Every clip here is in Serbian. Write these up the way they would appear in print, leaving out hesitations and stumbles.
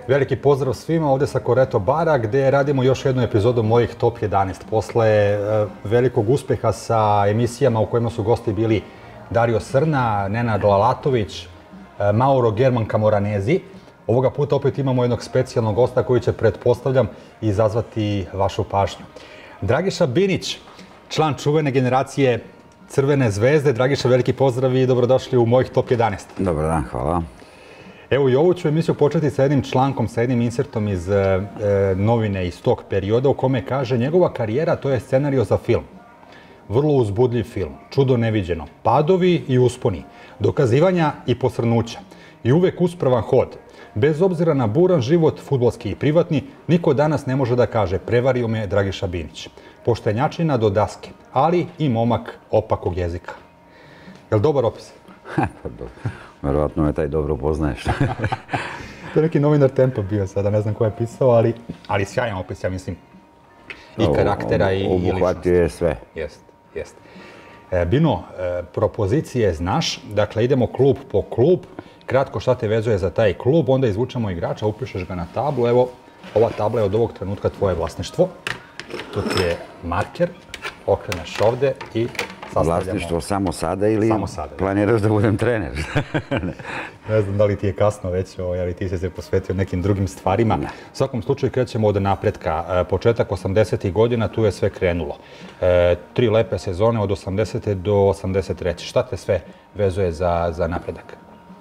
Veliki pozdrav svima ovde sa Koreto bara gde radimo još jednu epizodu mojih Top 11. Posle velikog uspeha sa emisijama u kojima su gosti bili Dario Srna, Nenad Lalatović, Mauro German Camoranesi, ovoga puta opet imamo jednog specijalnog gosta koji će, pretpostavljam, izazvati vašu pažnju. Dragiša Binić, član čuvene generacije Crvene zvezde. Dragiša, veliki pozdrav i dobrodošli u mojih Top 11. Dobar dan, hvala. Evo i ovu ću emisiju početi sa jednim člankom, sa jednim insertom iz novine iz tog perioda u kome kaže njegova karijera to je scenario za film. Vrlo uzbudljiv film, čudo neviđeno, padovi i usponi, dokazivanja i posrnuća i uvek uspravan hod. Bez obzira na buran život, fudbalski i privatni, niko danas ne može da kaže prevario me Dragiša Binić. Poštenjačina do daske, ali i momak opakog jezika. Je li dobar opis? Verovatno me taj dobro poznaješ. To je neki novinar Tempa bio sada, ne znam ko je pisao, ali sjajan opis, ja mislim, i karaktera i ličnosti. Obuhvatio je sve. Jest. Bino, propozicije znaš, dakle idemo klub po klub, kratko šta te vezuje za taj klub, onda izvučemo igrača, upišeš ga na tablu, evo, ova tabla je od ovog trenutka tvoje vlasništvo, tu ti je marker, okreneš ovde i sastavljamo. Vlasništvo samo sada ili sada, planiraš da budem trener? Ne znam da li ti je kasno već, ali ti si se posvetio nekim drugim stvarima. U svakom slučaju krećemo od napretka. Početak 80. godina, tu je sve krenulo. 3 lepe sezone od 80. do 83. Šta te sve vezuje za napredak?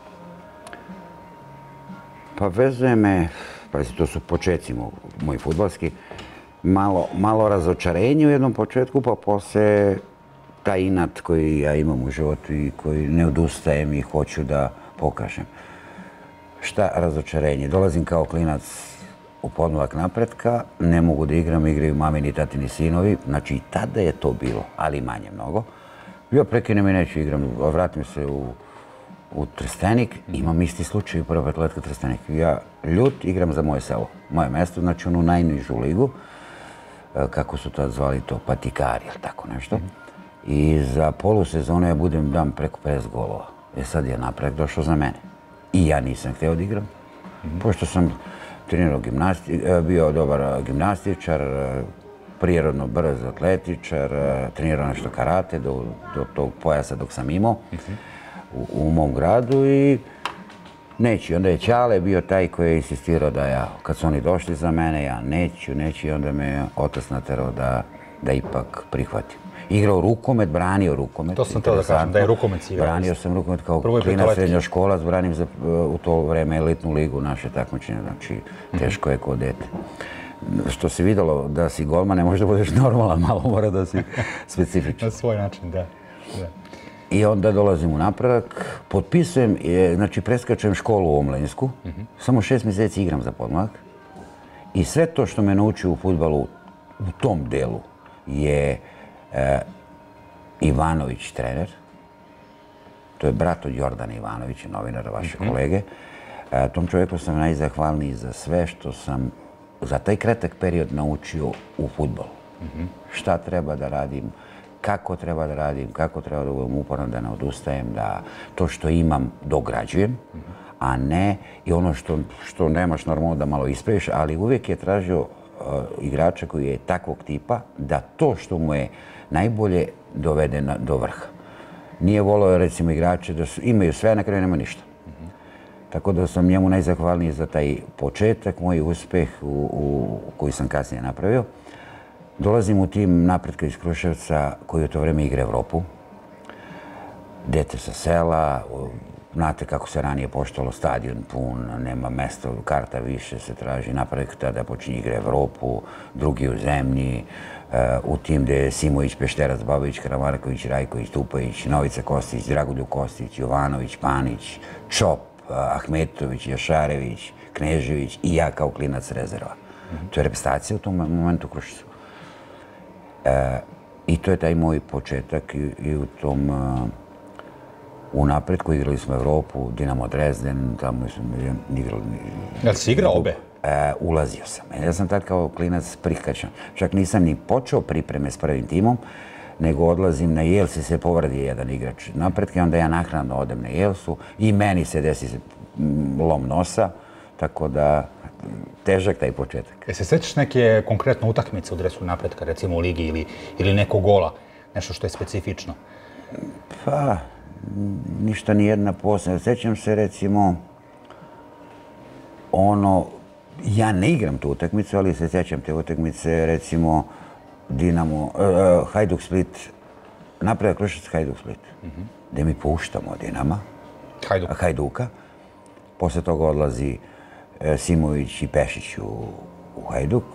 Pa vezuje me, to su početci moji fudbalski, malo razočarenje u jednom početku, pa posle taj inat koji ja imam u životu i koji ne odustajem i hoću da pokažem. Šta razočarenje? Dolazim kao klinac u podmlak napretka, ne mogu da igram, igraju mamini, tatini sinovi, znači i tada je to bilo, ali manje mnogo. Ja prekinem i neću igram, vratim se u Trstenik, imam isti slučaj u Prva atletka Trstenik. Ja ljut igram za moje selo, moje mesto, znači onu najnižu ligu, kako su tad zvali to, patikari ili tako nešto. I za polusezonu ja dam preko 50 golova. Sad je napredak došao za mene. I ja nisam hteo da igram, pošto sam trenirao bio dobar gimnastičar, prirodno brz atletičar, trenirao nešto karate do tog pojasa dok sam imao u mom gradu i neću. Onda je Ćale bio taj koji je insistirao da ja, kad su oni došli za mene, ja neću i onda me otac naterao da ipak prihvatim. Igrao rukomet, branio rukomet. To sam teo da kažem, da je rukomet igrao. Branio sam rukomet kao klinac srednjoškolac, branim u to vreme elitnu ligu naše takmičenje, znači teško je kao dete. Što se videlo da si golman, ne možeš da budeš normalan, malo mora da si specifičan. Na svoj način, da. I onda dolazim u napredak, potpisujem, znači preskačem školu u Omlensku, samo 6 mjeseci igram za podmlak i sve to što me naučio u fudbalu u tom delu je Ivanović trener, to je brat od Jordana Ivanovića, novinara, vaše kolege. Tom čovjeku sam najzahvalniji za sve što sam za taj kratak period naučio u fudbalu. Šta treba da radim, kako treba da radim, kako treba da budem uporan, da ne odustajem, da to što imam dograđujem, a ne i ono što nemaš normalno da malo ispraviš, ali uvijek je tražio igrača koji je takvog tipa da to što mu je najbolje dovede do vrha. Nije volio recimo igrače da imaju sve, a na kraju nema ništa. Tako da sam njemu najzahvalniji za taj početak, moj uspeh koji sam kasnije napravio. Dolazim u tim napretka iz Kruševca koji u to vreme igra Evropu. Dete sa sela, znate kako se ranije poštovalo, stadion pun, nema mesta, karta više se traži, napredak tada počinje igra Evropu, drugi u zemlji, u tim gde je Simović, Pešterac, Babović, Karamarković, Rajković, Tupajić, Novica Kostić, Dragoljub Kostić, Jovanović, Panić, Čop, Ahmetović, Jašarević, Knežević i ja kao klinac rezerva. To je reprezentacija u tom momentu u Kruševcu. I to je taj moj početak i u tom u napretku igrali smo Evropu, Dinamo Dresden, tamo smo igrali... Jel si igrao obe? Ulazio sam. Ja sam tad kao klinac prihvaćan. Čak nisam ni počeo pripreme s prvim timom, nego odlazim na Jelsi, se povredi jedan igrač napretka i onda ja naknadno odem na Jelsu i meni se desi lom nosa, tako da težak taj početak. Se sećaš neke konkretne utakmice u dresu Napretka, recimo u ligi ili nekog gola, nešto što je specifično? Pa, ništa ni jedna posebna. Sećam se recimo ja ne igram tu utakmicu, ali se sjećam te utakmice, recimo Dinamo, Hajduk Split, Napredak Kruševac Hajduk Split, gdje mi puštamo Dinama, Hajduka. Posle toga odlazi Simović i Pešić u Hajduk,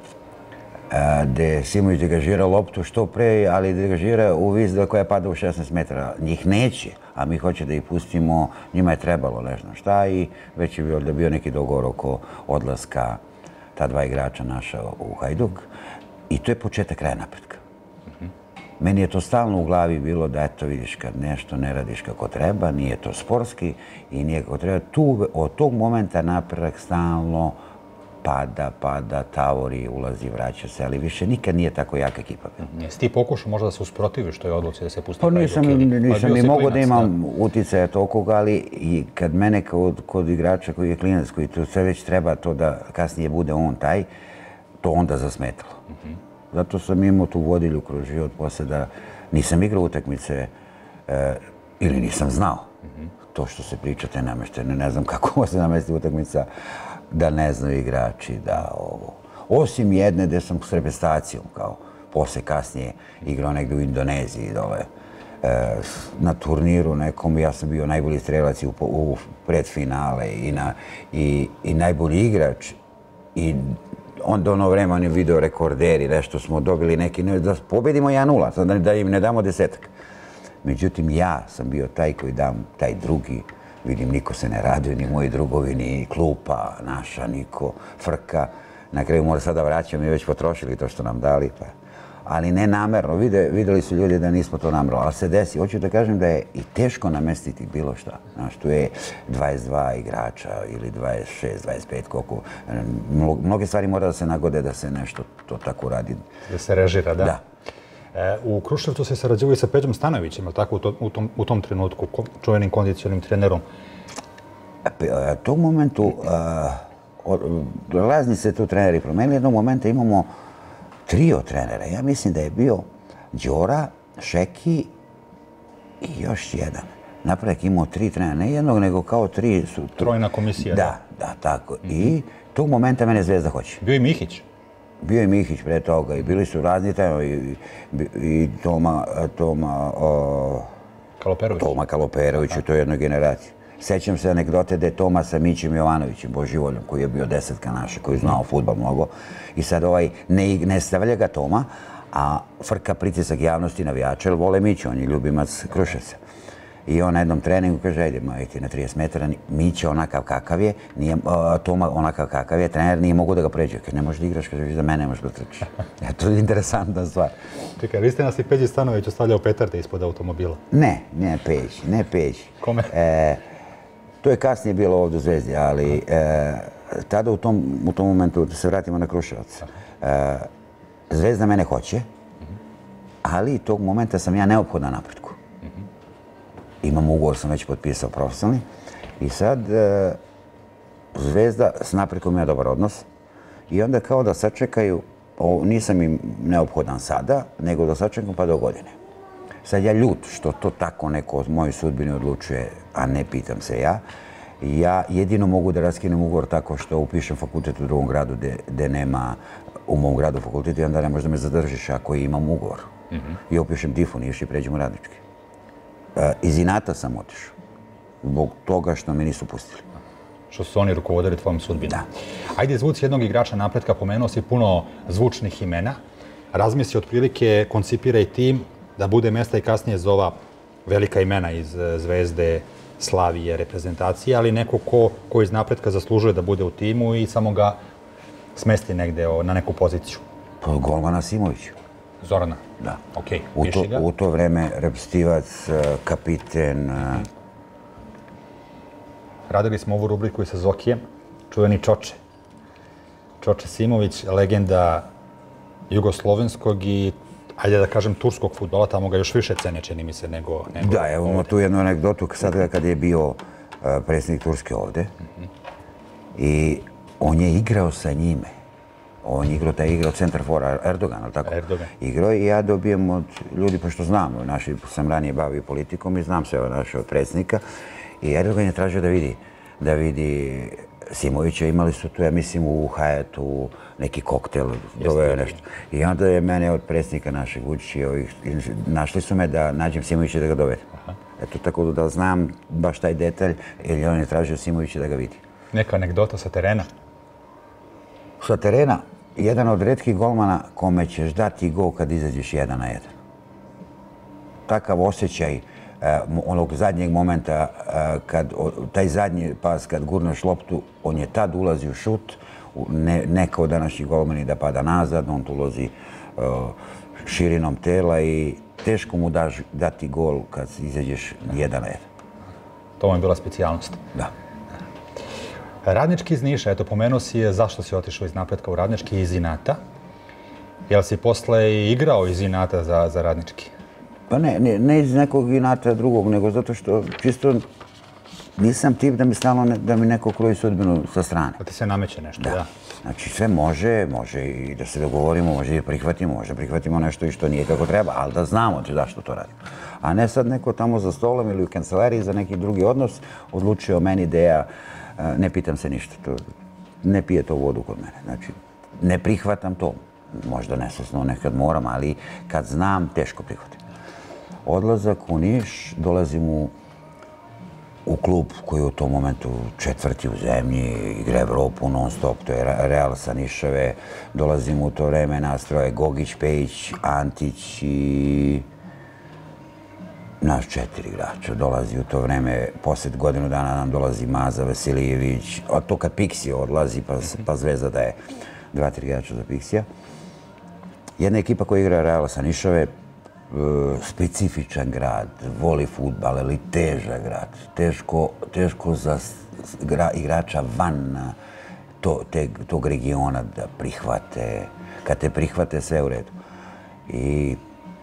gdje Simović degažira loptu što pre, ali degažira u vizda koja pada u 16 metara. Njih neće, a mi hoće da ih pustimo, njima je trebalo ne znam šta i već je bio neki dogovor oko odlaska ta dva igrača naša u Hajduk. I to je početak kraja Napretka. Meni je to stalno u glavi bilo da eto vidiš kad nešto ne radiš kako treba, nije to sportski i nije kako treba. Od tog momenta Napredak stalno pada, tavori, ulazi, vraća se, ali više nikad nije tako jaka ekipa. Jesi ti pokušao možda da se usprotiviš toj odluci da se pusti Hajduk? Pa nisam ni mogao da imam da. uticaja tokoga, ali i kad mene kod igrača koji je klinac, koji to sve već treba to da kasnije bude on taj, to onda zasmetalo. Zato sam imao tu vodilju kroz život posle da nisam igrao utakmice ili nisam znao. To što se pričate nameštene, ne znam kako se namesti utakmica, da ne znaju igrači, da ovo. Osim jedne gde sam s reprezentacijom, kao posle kasnije igrao negdje u Indoneziji dole na turniru nekom, ja sam bio najbolji strelac u predfinale i najbolji igrač i onda ono vreme on je video rekorderi, nešto smo dobili neki, da pobedimo 1-0, da im ne damo desetak. Međutim, ja sam bio taj koji dam taj drugi, vidim, niko se ne raduje, ni moji drugovi, ni klupa naša, niko frka. Na kraju mora sada vraćam i već potrošili to što nam dali. Ali ne namerno, videli su ljudi da nismo to namerno, ali se desi. Hoću da kažem da je i teško namestiti bilo šta. Znaš, tu je 22 igrača ili 26, 25, koliko. Mnoge stvari mora da se nagode da se nešto to tako radi. Da se režira, da? Da. U Kruševcu se sarađivao i sa Peđom Stanovićem, ali tako u tom trenutku, čuvenim kondicionim trenerom? U tom momentu, razni se tu treneri promenili, jednog momenta imamo trio trenera. Ja mislim da je bio Đora, Šeki i još jedan. Napredak imao 3 trenera, ne jednog, nego kao 3 su... Trojna komisija. Da, tako. I tog momenta mene Zvezda hoće. Bio i Mihić? Bio je Mihić pre toga i bili su razni treneri i Toma Kaloperović u toj jednoj generaciji. Sećam se anegdote da je Toma sa Mićem Jovanovićem, Boživoljom, koji je bio desetka naša, koji je znao fudbal mnogo. I sad ne stavlja ga Toma, a frka pritisak javnosti navijača, jer vole Miću, on je ljubimac Kruševca. I on na jednom treningu kaže, ajde, majte na 30 metara, Mića onakav kakav je, Toma onakav kakav je, trener nije mogu da ga pređe. Kad ne možeš da igraš, kaže, za mene ne možeš da trčiš. To je interesantna stvar. Čekaj, vi ste nas i Peđi Stanović ostavljao petarde ispod automobila? Ne Peđi. Kome? To je kasnije bilo ovdje u Zvezdi, ali tada u tom momentu, da se vratimo na Kruševac, Zvezda mene hoće, ali tog momenta sam ja neophodan Napretku. Imam ugovor, sam već potpisao profesionalni i sad Zvezda s Napretkom ima dobar odnos i onda kao da sačekaju, nisam im neophodan sada, nego da sačekam pa do godine. Sad ja ljut što to tako neko od moje sudbine odlučuje, a ne pitam se ja. Ja jedino mogu da raskinem ugovor tako što upišem fakultet u drugom gradu gde nema u mom gradu fakultet i onda ne možeš da me zadržiš ako imam ugovor. I upišem Difon i pređem u Radnički. Iz inata sam otišao. Zbog toga što me nisu pustili. Što su oni rukovodili tvojom sudbinom. Da. Ajde, zvuci jednog igrača Napretka, pomenuo si puno zvučnih imena. Razmisli otprilike, koncipiraj tim da bude mesta i kasnije za ova velika imena iz Zvezde, Slavije, reprezentacije, ali neko ko iz Napretka zaslužuje da bude u timu i samo ga smesti negde na neku poziciju. Pa golmana Simović. Zorana? Da. Okej, piši ga. U to vreme reprezentativac, kapiten. Radili smo ovu rubriku i sa Zokijem, čuveni Čoče. Čoče Simović, legenda jugoslovenskog i ajde da kažem, turskog fudbala, tamo ga još više cene, čini mi se, nego... Da, evo imamo tu jednu anegdotu, sad kad je bio predsjednik Turske ovde. I on je igrao sa njime. On je igrao centar fora Erdogan, ali tako? Erdogan. Igrao i ja dobijem od ljudi, pošto znam, sam ranije bavio politikom i znam sve od predsjednika. I Erdogan je tražio da vidi Simovića. Imali su tu, ja mislim, u Hajetu neki koktel, doveo nešto. I onda je mene od predsjednika našeg Vučića, našli su me da nađem Simovića i da ga dovedem. Eto, tako da znam baš taj detalj, jer on je tražio Simovića da ga vidi. Neka anegdota sa terena? Sa terena, jedan od retkih golmana kome ćeš dati gol kad izađeš 1-1. Takav osjećaj onog zadnjeg momenta, taj zadnji pas kad gurneš loptu, on je tad ulazi u šut, ne kao današnji golmani da pada nazad, on tu ulazi širinom tela i teško mu dati gol kad izađeš 1-1. To vam je bila specijalnost. Da. Radnički iz Niša, eto, pomenuo si je zašto si otišao iz Napretka u Radnički iz inata. Jel si posle i igrao iz inata za Radnički? Pa ne iz nekog inata drugog, nego zato što čisto nisam tip da mi neko kroji sudbinu sa strane. Da ti se nameće nešto, da. Znači sve može i da se dogovorimo, može i prihvatimo nešto i što nije kako treba, ali da znamo zašto to radimo. A ne sad neko tamo za stolom ili u kancelariji za neki drugi odnos odlučio o meni da ja ne pitam se ništa. Ne pije to vodu kod mene. Znači, ne prihvatam to. Možda nesvesno nekad moram, ali kad znam, teško prihvatim. Odlazak u Niš, dolazim u klub koji je u tom momentu četvrti u zemlji, igra Evropu non stop, to je Real sa Nišave. Dolazim u to vreme, nastroje Gogić, Pejić, Antić i naš 4 igrača. Dolazi u to vreme, poslije godinu dana nam dolazi Maza Vesilijević, a to kad Pixija odlazi, pa Zvezda daje 2-3 igrača za Pixija. Jedna ekipa koja igra Real sa Nišave, specifičan grad, voli fudbal, ali težak grad. Teško za igrača van tog regiona da prihvate. Kad te prihvate, sve u redu. I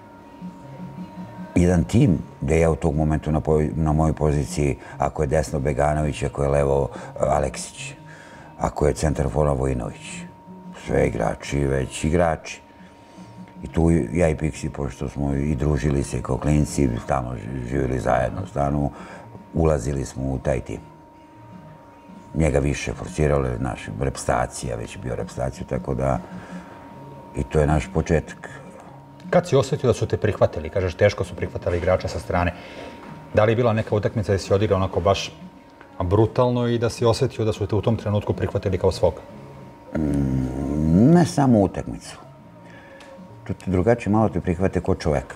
jedan tim gdje ja u tog momentu na mojoj poziciji, ako je desno Beganović, ako je levo Aleksić, ako je centar fora Vojinović. Sve igrači, već igrači. I tu ja i Pixi, pošto smo i družili se kao klinci, stalno živjeli zajedno u stanu, ulazili smo u taj tim. Njega više forsirali, naš repstacija, već bio repstaciju, tako da i to je naš početak. Kad si osjetio da su te prihvatili? Kažeš, teško su prihvatali igrača sa strane. Da li je bila neka utakmica da si odigrao onako baš brutalno i da si osjetio da su te u tom trenutku prihvatili kao svog? Ne samo utakmicu. Tu ti drugačije malo te prihvate kao čoveka.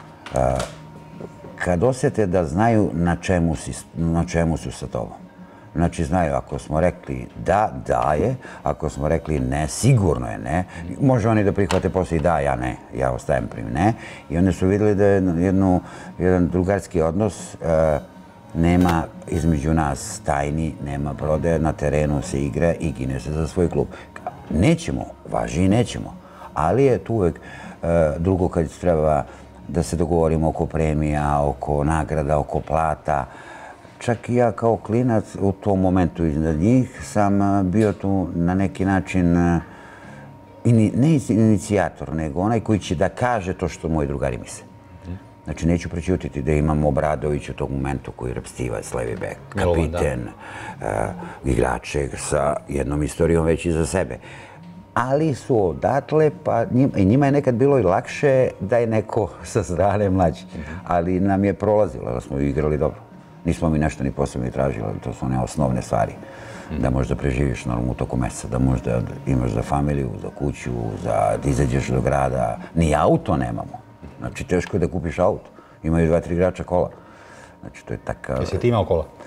Kad osjete da znaju na čemu su sa tobom. Znači, znaju, ako smo rekli da je, ako smo rekli ne, sigurno je ne. Može oni da prihvate poslije da, ja ne, ja ostajem pri ne. I oni su vidjeli da je jedan drugarski odnos, nema između nas tajni, nema prodaje, na terenu se igra i gine se za svoj klub. Nećemo, važi i nećemo. Ali je tu uvek drugo kad treba da se dogovorimo oko premija, oko nagrada, oko plata. Čak i ja kao klinac u tom momentu iznad njih sam bio tu na neki način ne inicijator, nego onaj koji će da kaže to što moji drugari misle. Znači, neću prećutiti da imam Obradović u tom momentu koji repstiva s levi bek, kapiten, igrače sa jednom istorijom već iza sebe. Ali su odatle, pa njima je nekad bilo i lakše da je neko sa strane mlađi. Ali nam je prolazilo, da smo igrali dobro. Nismo mi nešto ni posebno tražili, ali to su one osnovne stvari. Da možda preživiš normalno u toku meseca, da možda imaš za familiju, za kuću, da izađeš do grada. Ni auto nemamo. Znači, teško je da kupiš auto. Imaju 2-3 igrača kola. Znači, to je takav... Jesi ti imao kola?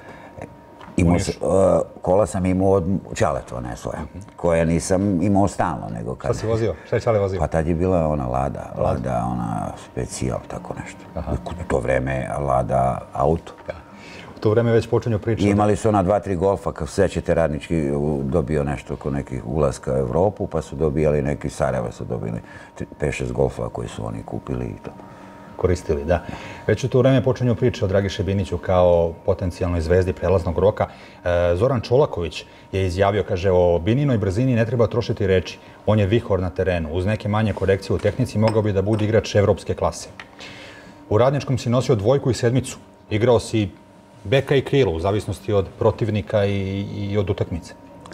Kola sam imao od Čaletova, ne svoja, koja nisam imao stalno, nego kad... Šta si vozio? Šta je Čale vozio? Pa tad je bila ona Lada, ona specijal, tako nešto. U to vreme Lada auto. U to vreme već počinju pričati. Imali su ona 2-3 golfa, kao sećate, Radnički dobio nešto oko nekih ulaska u Evropu, pa su dobijali neki, Sarajeva su dobili 5-6 golfa koji su oni kupili i to. koristili, da. Već u to vreme počinju priče o Dragiši Biniću kao potencijalnoj zvezdi prelaznog roka. Zoran Čolaković je izjavio, kaže, o Bininoj brzini ne treba trošiti reči. On je vihor na terenu. Uz neke manje korekcije u tehnici mogao bi da bude igrač evropske klase. U Radničkom si nosio 2 i 7. Igrao si beka i krilo, u zavisnosti od protivnika i od utakmice.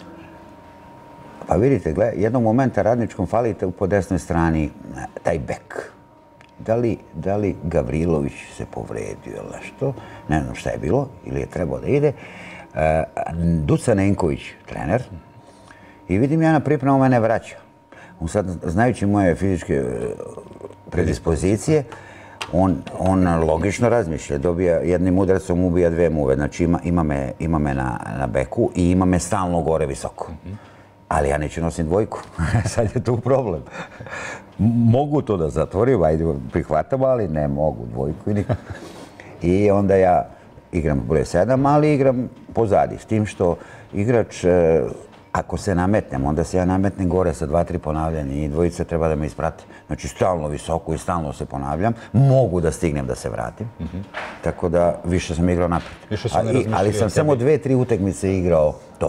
Pa vidite, jednog momenta Radničkom falite po desnoj strani taj bek. Da li Gavrilović se povredio ili nešto, ne znam šta je bilo, ili je trebao da ide. Duca Nenković, trener, i vidim ja na pripremu mene vraća. On sad, znajući moje fizičke predispozicije, on logično razmišlja, dobija jednim udarcom, ubija 2 muve. Znači ima me na beku i ima me stalno gore visoko. Ali ja neću nosim 2. Sad je tu problem. Mogu to da zatvorim, ajde prihvatam, ali ne mogu 2 nikako. I onda ja igram broj 7, ali igram pozadi. S tim što igrač, ako se nametnem, onda se ja nametnem gore sa 2-3 ponavljanja i 2 treba da me isprate. Znači stalno visoko i stalno se ponavljam. Mogu da stignem da se vratim. Tako da više sam igrao napred. Ali sam samo 2-3 utakmice igrao to.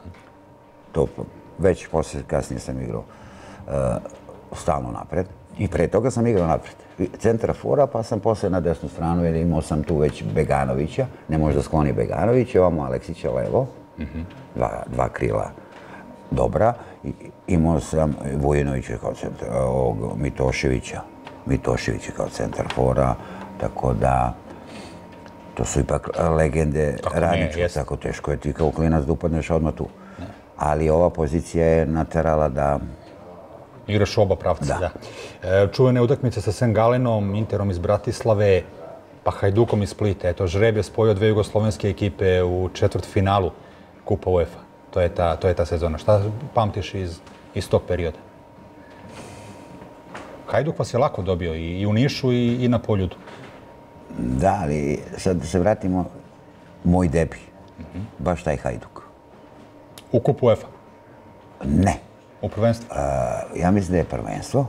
Već kasnije sam igrao stalno napred. I pre toga sam igrao napred. Centra fora, pa sam posle na desnu stranu, jer imao sam tu već Beganovića. Ne može da skloni Beganovića, ovamo Aleksića levo. 2 krila dobra. Imao sam Vujinovića kao centar, Mitoševića kao centar fora. Tako da, to su ipak legende Radničkog. Tako teško je ti kao klinac da upadneš odmah tu. Ali ova pozicija je naterala da... Igraš oba pravca, da. Čuvene utakmice sa St. Galenom, Interom iz Bratislave, pa Hajdukom iz Splita. Eto, žreb je spojio 2 jugoslovenske ekipe u četvrtfinalu Kupa UEFA. To je ta sezona. Šta pamtiš iz tog perioda? Hajduk vas je lako dobio i u Nišu i na Poljudu. Da, ali sad da se vratimo, moj debi, baš taj Hajduk. U Kupu UEFA? Ne. U prvenstvu? Ja mislim da je prvenstvo.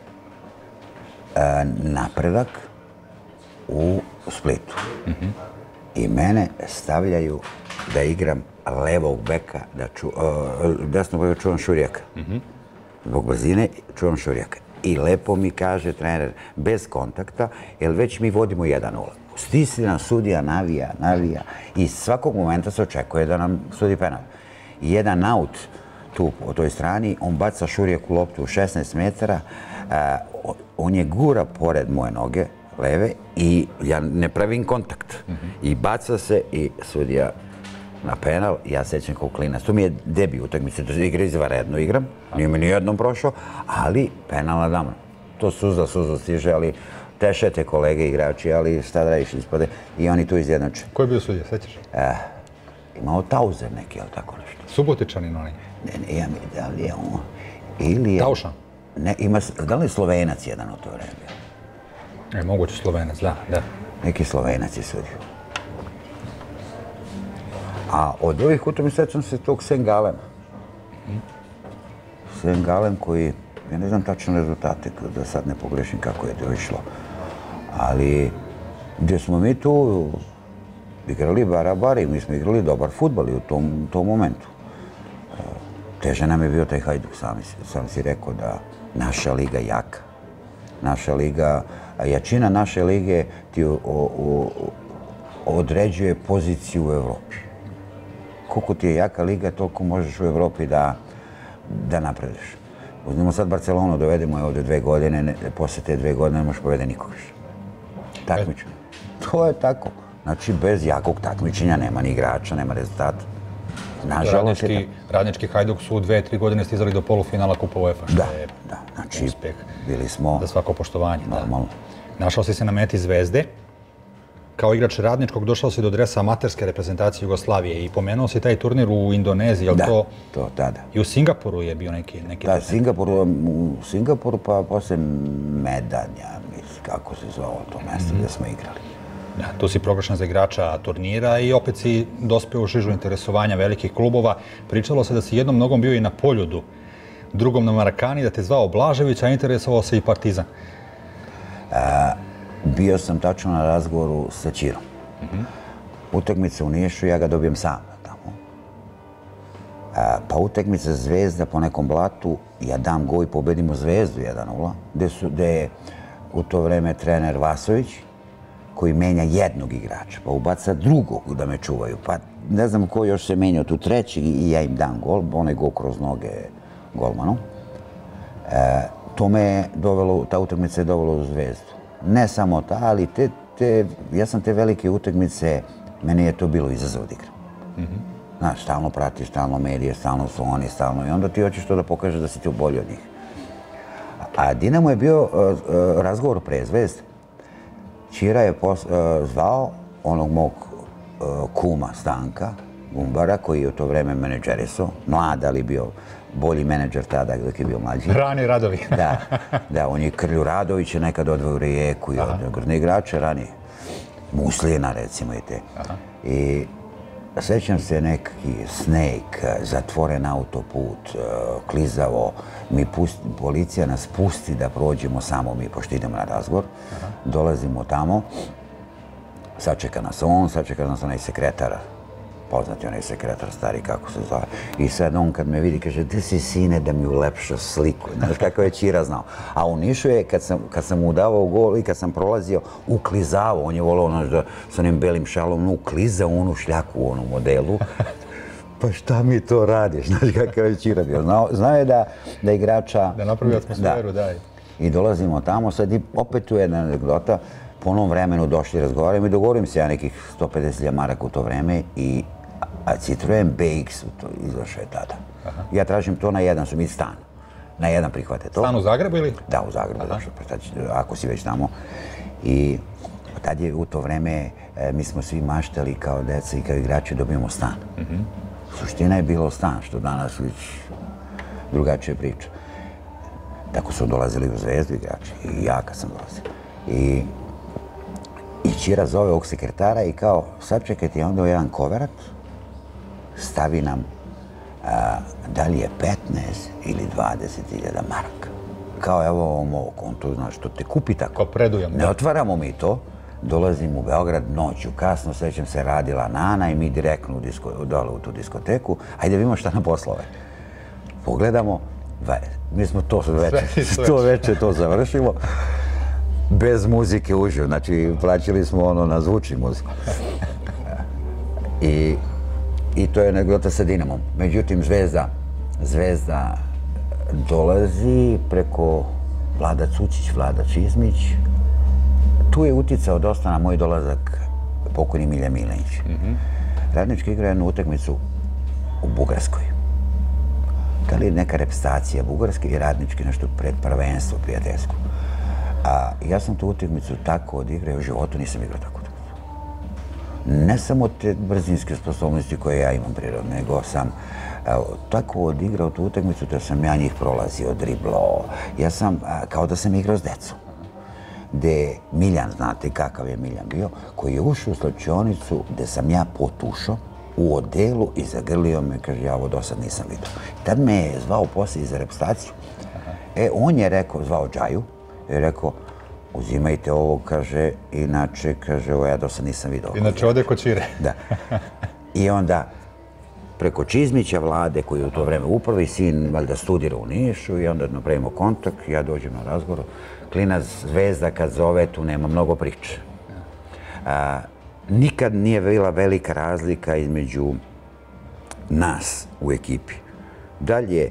Napredak u Splitu. I mene stavljaju da igram levog beka, desnog beka čuvam Šurjaka. Zbog brzine čuvam Šurjaka. I lepo mi kaže trener, bez kontakta, jer već mi vodimo 1-0. Stisljena sudija navija i svakog momenta se očekuje da nam sudi penal. Jedan aut tu po toj strani, on baca Šurjaku loptu u 16 metara, on je gura pored moje noge, leve, i ja ne pravim kontakt. I baca se i sudija na penal, ja sećam kao klinac. To mi je debi utakmice, da igra izvanredno igram, nije mi nijednom prošao, ali penal na dama. To suza stiže, ali tešete kolege igrači, ali šta da radiš, ispade i oni tu izjednače. Ko je bio sudija, sećaš? Imao Tauzer neki, ali tako nešto. Subotičanin onaj? Ne, da li je on? Ili je... Taušan? Ne, da li je Slovenac jedan u to vreme? Moguće Slovenac, da. Neki Slovenac je sudio. A od ovih utakmica sećam se tog St. Galena. St. Galen koji, ja ne znam tačno rezultate, da sad ne pogrešim kako je to išlo. Ali gdje smo mi tu igrali barabari, mi smo igrali dobar fudbal u tom momentu. Teže nam je bio taj Hajduk, sam si rekao da naša liga jaka. Naša liga, jačina naše lige ti određuje poziciju u Evropi. Koliko ti je jaka liga, toliko možeš u Evropi da napreduješ. Uzmimo sad Barcelonu, dovedemo je ovdje 2 godine, posle te 2 godine ne možeš povede nikog više. Takmičenje. To je tako. Znači, bez jakog takmičenja nema ni igrača, nema rezultata. Radnički Hajduk su u 2-3 godine stizali do polufinala Kupa UEFA. Da. Znači, bili smo... Za svako poštovanje. Normalno. Našao si se na meti Zvezde. Kao igrač Radničkog došao si do dresa amaterske reprezentacije Jugoslavije i pomenuo si taj turnir u Indoneziji, je li to? Da. I u Singapuru je bio neki... Da, u Singapuru, pa posle Medanja, kako se zvao to mesto gdje smo igrali. Da, tu si proglašen za igrača turnira i opet si dospeo u žižu interesovanja velikih klubova. Pričalo se da si jednom nogom bio i na Poljudu, drugom na Marakani, da te zvao Blažević, a interesovao se i Partizan. bio sam tačno na razgovoru sa Ćirom. Utakmica u Nišu, ja ga dobijem sam tamo. Pa utakmica Zvezda po nekom blatu, ja dam gol i pobedimo Zvezdu 1-0, gde je u to vreme trener Vasović, koji menja jednog igrača, pa ubaca drugog da me čuvaju. Pa ne znam ko još se menjao tu treći i ja im dam gol, onaj gol kroz noge golmanu. To me je dovelo, ta utakmica je dovela u Zvezdu. Ne samo ta, ali ja sam te velike utakmice, meni je to bilo izazov da igram. Znaš, stalno pratiš, stalno medije, stalno su oni, stalno i onda ti hoćeš to da pokažeš da si ti bolji od njih. A Dinamo je bio razgovor pre Zvezde. Ćira je zvao onog mog kuma Stanka Gumbara, koji je u to vreme menadžerisao, mlad, ali bio bolji menadžer tada dok je bio mlađi. Rani Radovi. Da, on je Krlju Radović je nekad odveo u Rijeku i od grdne igrače ranije. Muslina, recimo, i te. I sećam se neki sneg, zatvoren autoput, klizavo, policija nas pusti da prođemo samo mi, pošto idemo na razgovor. Dolazimo tamo, sačeka nas on, sačeka nas onaj sekretar, poznati onaj sekretar stari, kako se zove. I sad on kad me vidi kaže, gde si sine da mi ulepša sliku? Znaš kako je Ćira znao. A u Nišu je, kad sam mu davao gol i kad sam prolazio, uklizavao. On je volao da s onim belim šalom uklizao onu šljaku u onom modelu. Pa šta mi to radiš? Znaš kakav je Ćira bio. Znao je da igrača... Da napravi atmosferu, daj. I dolazimo tamo, sad i opet tu jedna anegdota. Po onom vremenu došli razgovaram i dogovorim se ja nekih 150.000 maraka u to vreme a Citroen BX izašao je tada. Ja tražim to na jedan, su mi stan. Na jedan prihvate to. Stan u Zagrebu ili? Da, u Zagrebu, ako si već tamo. I tad je u to vreme, mi smo svi maštali kao deca i kao igrači dobijemo stan. Suština je bilo stan, što danas već drugačije priča. Tako su dolazili u Zvezdu igrači i ja kad sam dolazio. I Ćira zove ovog sekretara i kao, sad čekajte, onda jedan koverat, stavi nam da li je 15 ili 20.000 maraka. Kao evo ovom ovo konto, znaš, to te kupi tako. Kao predujam. Ne otvaramo mi to, dolazim u Beograd noću, kasno, sećam se, radila Nana i mi direktno dole u tu diskoteku, ajde vidimo šta na poslove. Pogledamo, mi smo to veče to završilo. Bez muzike uživo, znači plaćali smo ono na zvučni muziku. I to je anegdota sa Dinamom. Međutim, Zvezda dolazi preko Vlada Cučić, Vlada Čizmić. Tu je uticao dosta na moj dolazak pokojni Milja Milenić. Radnički igra jednu utakmicu u Bugarskoj. Da li je neka reprezentacija Bugarske i Radnički nešto pred prvenstvo prijateljsko. A ja sam tu utakmicu tako odigrao, u životu nisam igrao tako utakmicu. Ne samo te brzinske sposobnosti koje ja imam prirodno, nego sam tako odigrao tu utakmicu da sam ja njih prolazio, driblao. Ja sam, kao da sam igrao s decom. Gde Miljan, znate kakav je Miljan bio, koji je ušao u slačionicu gde sam ja potušao u odelu i zagrlio me, kaže, ja ovo do sad nisam vidio. Tad me je zvao poslije za reprezentaciju. On je rekao, zvao Džaju, je rekao, uzimajte ovo, kaže, inače, kaže, ovo ja do sad nisam vidio. Inače ode kod Ćire. Da. I onda, preko Čizmića Vlade, koji je u to vreme upravi, sin valjda studira u Nišu i onda napravimo kontakt, ja dođem na razgovor. Klinac Zvezda kad zove, tu nema mnogo priče. Nikad nije bila velika razlika između nas u ekipi. Dalje,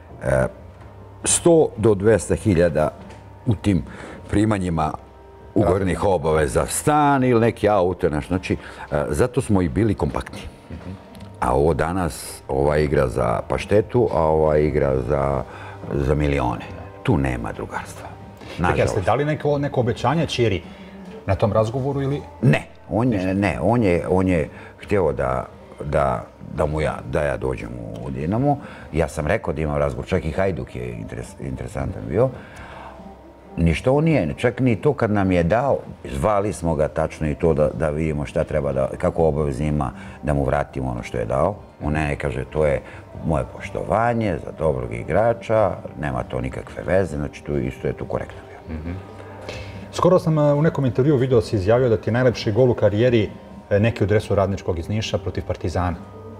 100 do 200.000 u tim primanjima ugovornih obaveza, stan ili neki auto, nešto. Znači, zato smo i bili kompaktni. A ovo danas, ova igra za paštetu, a ova igra za milione. Tu nema drugarstva. Dakle, ste dali neko obećanje Ćiri na tom razgovoru ili? Ne, on je htio da ja dođem u Dinamo. Ja sam rekao da imam razgovor, čak i Hajduk je interesantan bio. Ništa on nije, čak ni to kad nam je dao, zvali smo ga tačno i to da vidimo šta treba da, kako obavez ima da mu vratimo ono što je dao. On ne kaže, to je moje poštovanje za dobrog igrača, nema to nikakve veze, znači tu isto je tu korektno bio. Skoro sam u nekom intervjuu video si izjavio da ti je najlepši gol u karijeri neki u dresu Radničkog iz Niša protiv Partizana.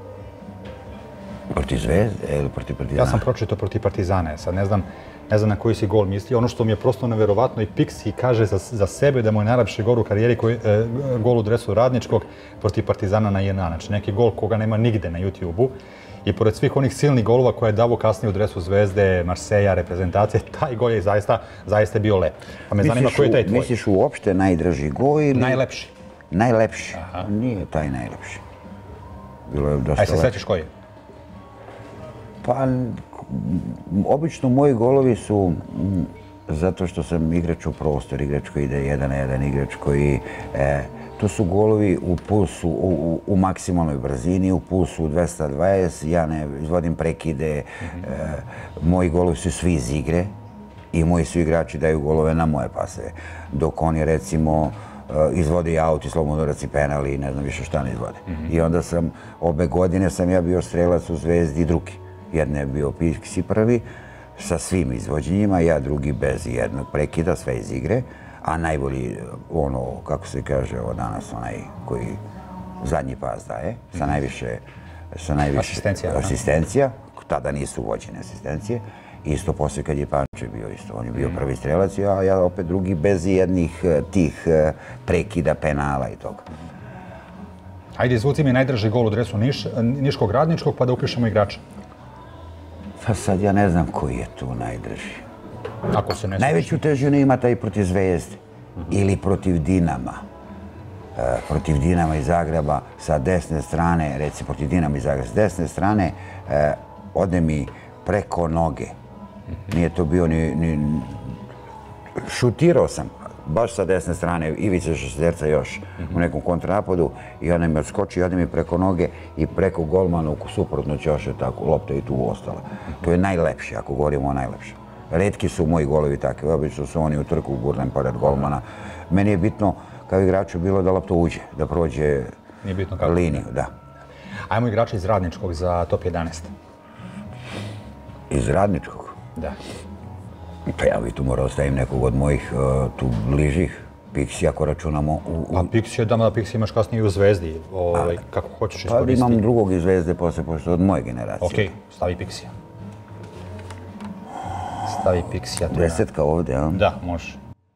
Protiv Zvezde ili protiv Partizana? Ja sam pročitao protiv Partizana, sad ne znam na koji si gol mislio. Ono što mi je prosto neverovatno, i Pixi kaže za sebe da mu je najlepši gol u karijeri gol u dresu Radničkog protiv Partizana na JNA. Znači neki gol koga nema nigde na YouTube-u. I pored svih onih silnih golova koje je davo kasnije u dresu Zvezde, Marseja, reprezentacije, taj gol je zaista bio lep. Pa me zanima koji je taj tvoj. Misliš uopšte najdraži gol ili... Najlepši. Najlepši? Nije taj najlepši. Bilo je dosta lepši. Aj se sećaš koji je? Pa, obično moji golovi su zato što sam igrač u prostor, igrač koji ide 1-1, igrač koji... To su golovi u pulsu, u maksimalnoj brzini, u pulsu 220, ja ne izvodim prekide, moji golovi su svi iz igre i moji su igrači daju golove na moje paseve. Dok oni, recimo, izvode aut i slobodorac i penal i ne znam više šta ne izvode. I onda sam, obe godine sam ja bio strelac u Zvezdi drugi. Jedne je bio Pixi prvi, sa svim izvođenjima, ja drugi bez jednog prekida, sve iz igre. A najbolji, ono, kako se kaže danas, onaj koji zadnji pas daje, sa najviše asistencija, tada nisu vođene asistencije. Isto poslije kad je Panče bio isto, on je bio prvi strelac, a ja opet drugi bez jednih tih prekida, penala i toga. Hajde, izvuci mi najdraži gol u dresu Niškog Radničkog, pa da upišemo igrača. Pa sad ja ne znam koji je tu najdraži. Najveću težinu ima taj protiv Zvezde ili protiv Dinama. Protiv Dinama iz Zagreba sa desne strane, recimo protiv Dinama iz Zagreba, s desne strane ode mi preko noge. Nije to bio ni... Šutirao sam, baš sa desne strane, Ivica Šesterca još u nekom kontranapadu i ona mi odskoči, ode mi preko noge i preko golmana u suprotno ćoše tako, lopta i tu ostala. To je najlepše, ako govorimo o najlepšem. Retki su moji golovi takvi, obično su oni u trku gurnem pored golmana. Meni je bitno, kao igraču, bilo da lopta uđe, da prođe liniju, da. Ajmo igrača iz Radničkog za top 11. Iz Radničkog? Da. Pa ja bi tu morao ostavim nekog od mojih tu bližih. Pixi, ako računamo u... A Pixi je dama da Pixi imaš kasnije i u Zvezdi, kako hoćeš iskoristiti. Pa imam drugog iz Zvezde posle, pošto od moje generacije. Okej, stavi Pixija. Stavi Pixija. Desetka ovdje, a? Da, može.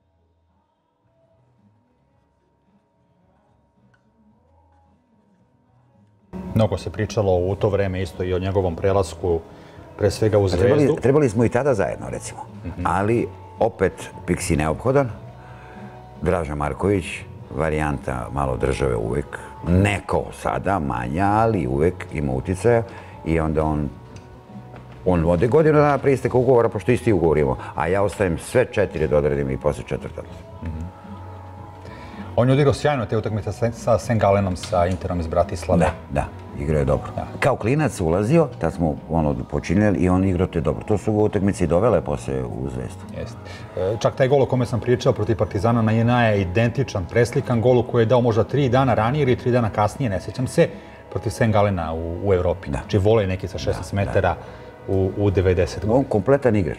Mnogo se pričalo u to vreme isto i o njegovom prelasku, pre svega u Zvezdu. Trebali smo i tada zajedno, recimo. Ali opet Pixi neophodan. Draža Marković, varijanta malo države uvek. Neko sada, manja, ali uvek ima uticaja. I onda on ode godinu dana prije isteka ugovora, pošto isti ugovor imamo. A ja ostavim sve 4 da odradim i posle 4. On je odigrao sjajno te utakmice sa St. Galenom, sa Interom iz Bratislave. Da, igrao je dobro. Kao klinac ulazio, tad smo počinjeli i on igrao te dobro. To su utakmice i dovele posle u Zvezdu. Jeste. Čak taj gol o kome sam pričao protiv Partizana na JNA je identičan, preslikan golu koji je dao možda 3 dana ranije ili 3 dana kasnije, ne sjećam se, protiv St. Galena u Evropi. Znači volej neki sa 16 metara u 90 godina. On kompletan igrač.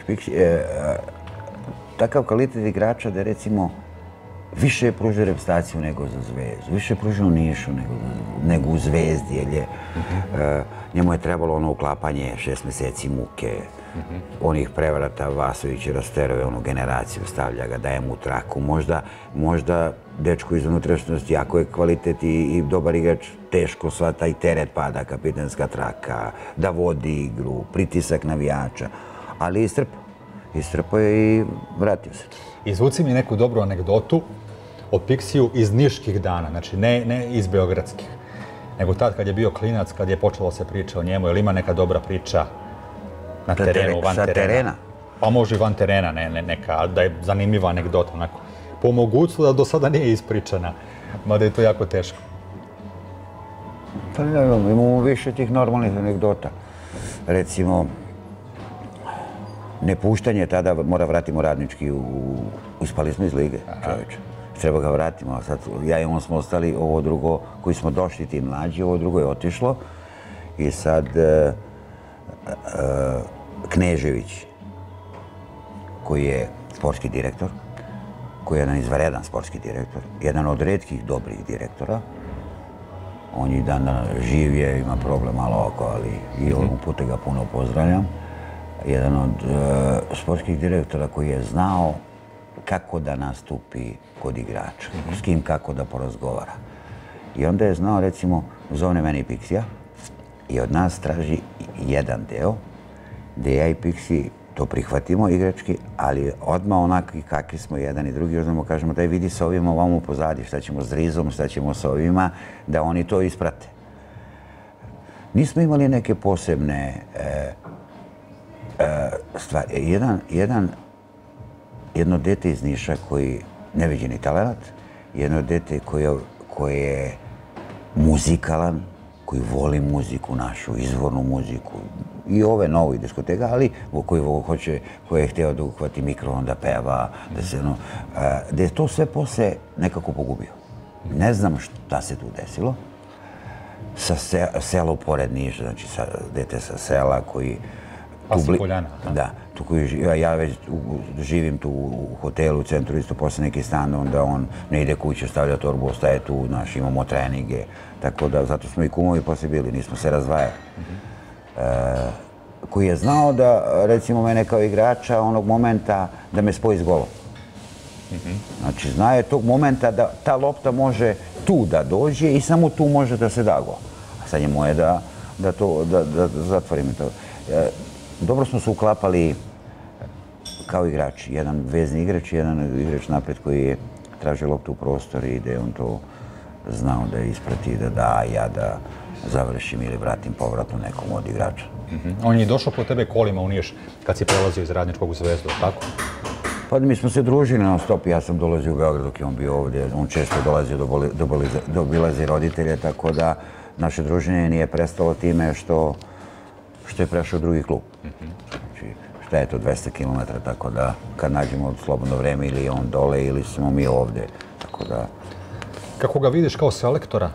Takav kvalitet igrača da recimo više je pružio reprezentaciju nego za Zvezdu, više je pružio u Nišu nego u Zvezdi, jer je njemu je trebalo ono uklapanje 6 meseci muke, onih prevrata, Vasović rasteruje onu generaciju, stavlja ga, daje mu traku, možda dečko iz unutrašnjosti, ako je kvalitet i dobar igrač, teško sva taj teret pada, kapitenska traka, da vodi igru, pritisak navijača, ali istrpao je i vratio se. Izvuci mi neku dobru anegdotu o Pixiju iz niških dana, znači ne iz beogradskih, nego tad kad je bio klinac, kad je počelo se priča o njemu, ili ima neka dobra priča na terenu, van terena? Pa može i van terena, neka, da je zanimljiva anegdota, onako. Po mogućstvu da do sada nije ispričana, mada je to jako teško. Pa imamo više tih normalnih anegdota. Recimo, nepuštanje tada, mora vratimo Radnički, uspali smo iz lige, čovječe. Treba ga vratimo, sad ja i on smo ostali, ovo drugo, koji smo došli ti mlađi, ovo drugo je otišlo. I sad Knežević, koji je sportski direktor, koji je jedan izvanredan sportski direktor, jedan od retkih dobrih direktora. On je dan živ je, ima problem malo oko, ali i ovog puta ga puno pozdravljam. Jedan od sportskih direktora koji je znao kako da nastupi kod igrača, s kim kako da porazgovara. I onda je znao, recimo, zovne meni Pixija i od nas traži jedan deo gdje ja i Pixi to prihvatimo igrački, ali odmah onakvi kakvi smo jedan i drugi, odmah kažemo daj vidi sa ovima ovamo pozadi, šta ćemo s Rizom, šta ćemo sa ovima, da oni to isprate. Nismo imali neke posebne stvari. Jedno dete iz Niša koji neviđeni talent, jedno dete koji je muzikalan, koji voli muziku našu, izvornu muziku i ove novi diskoteka, ali koji je hteo da uhvati mikrofon, da peva, da je to sve posle nekako pogubio. Ne znam šta se tu desilo. Selo pored Niša, znači dete sa sela koji... Pasi Poljana. Da, ja već živim tu u hotelu, u centru, isto posle neki stan, onda on ne ide kuće, stavlja torbu, ostaje tu, imamo treninge, tako da zato smo i kumovi posle bili, nismo se razdvajali. Koji je znao da, recimo, mene kao igrača onog momenta da me spoji s golom. Znači, zna je tog momenta da ta lopta može tu da dođe i samo tu može da se da gol. A sad je moje da zatvorim to. Dobro smo se uklapali kao igrači. Jedan vezni igrač i jedan igrač napred koji je tražio loptu u prostor i da je on to znao da isprati, da ja da završim ili vratim povratno nekom od igrača. On je došao po tebe kolima u Niš kad si prelazio iz Radničkog u Zvezdu, tako? Pa mi smo se družili non stop. Ja sam dolazio u Beograd dok je on bio ovdje. On često dolazio do obilazi roditelje, tako da naše druženje nije prestalo time što je prešao u drugi klub. Znači, šta je to, 200 km, tako da kad nađemo slobodno vreme ili je on dole ili smo mi ovdje, tako da... Kako ga vidiš kao selektora?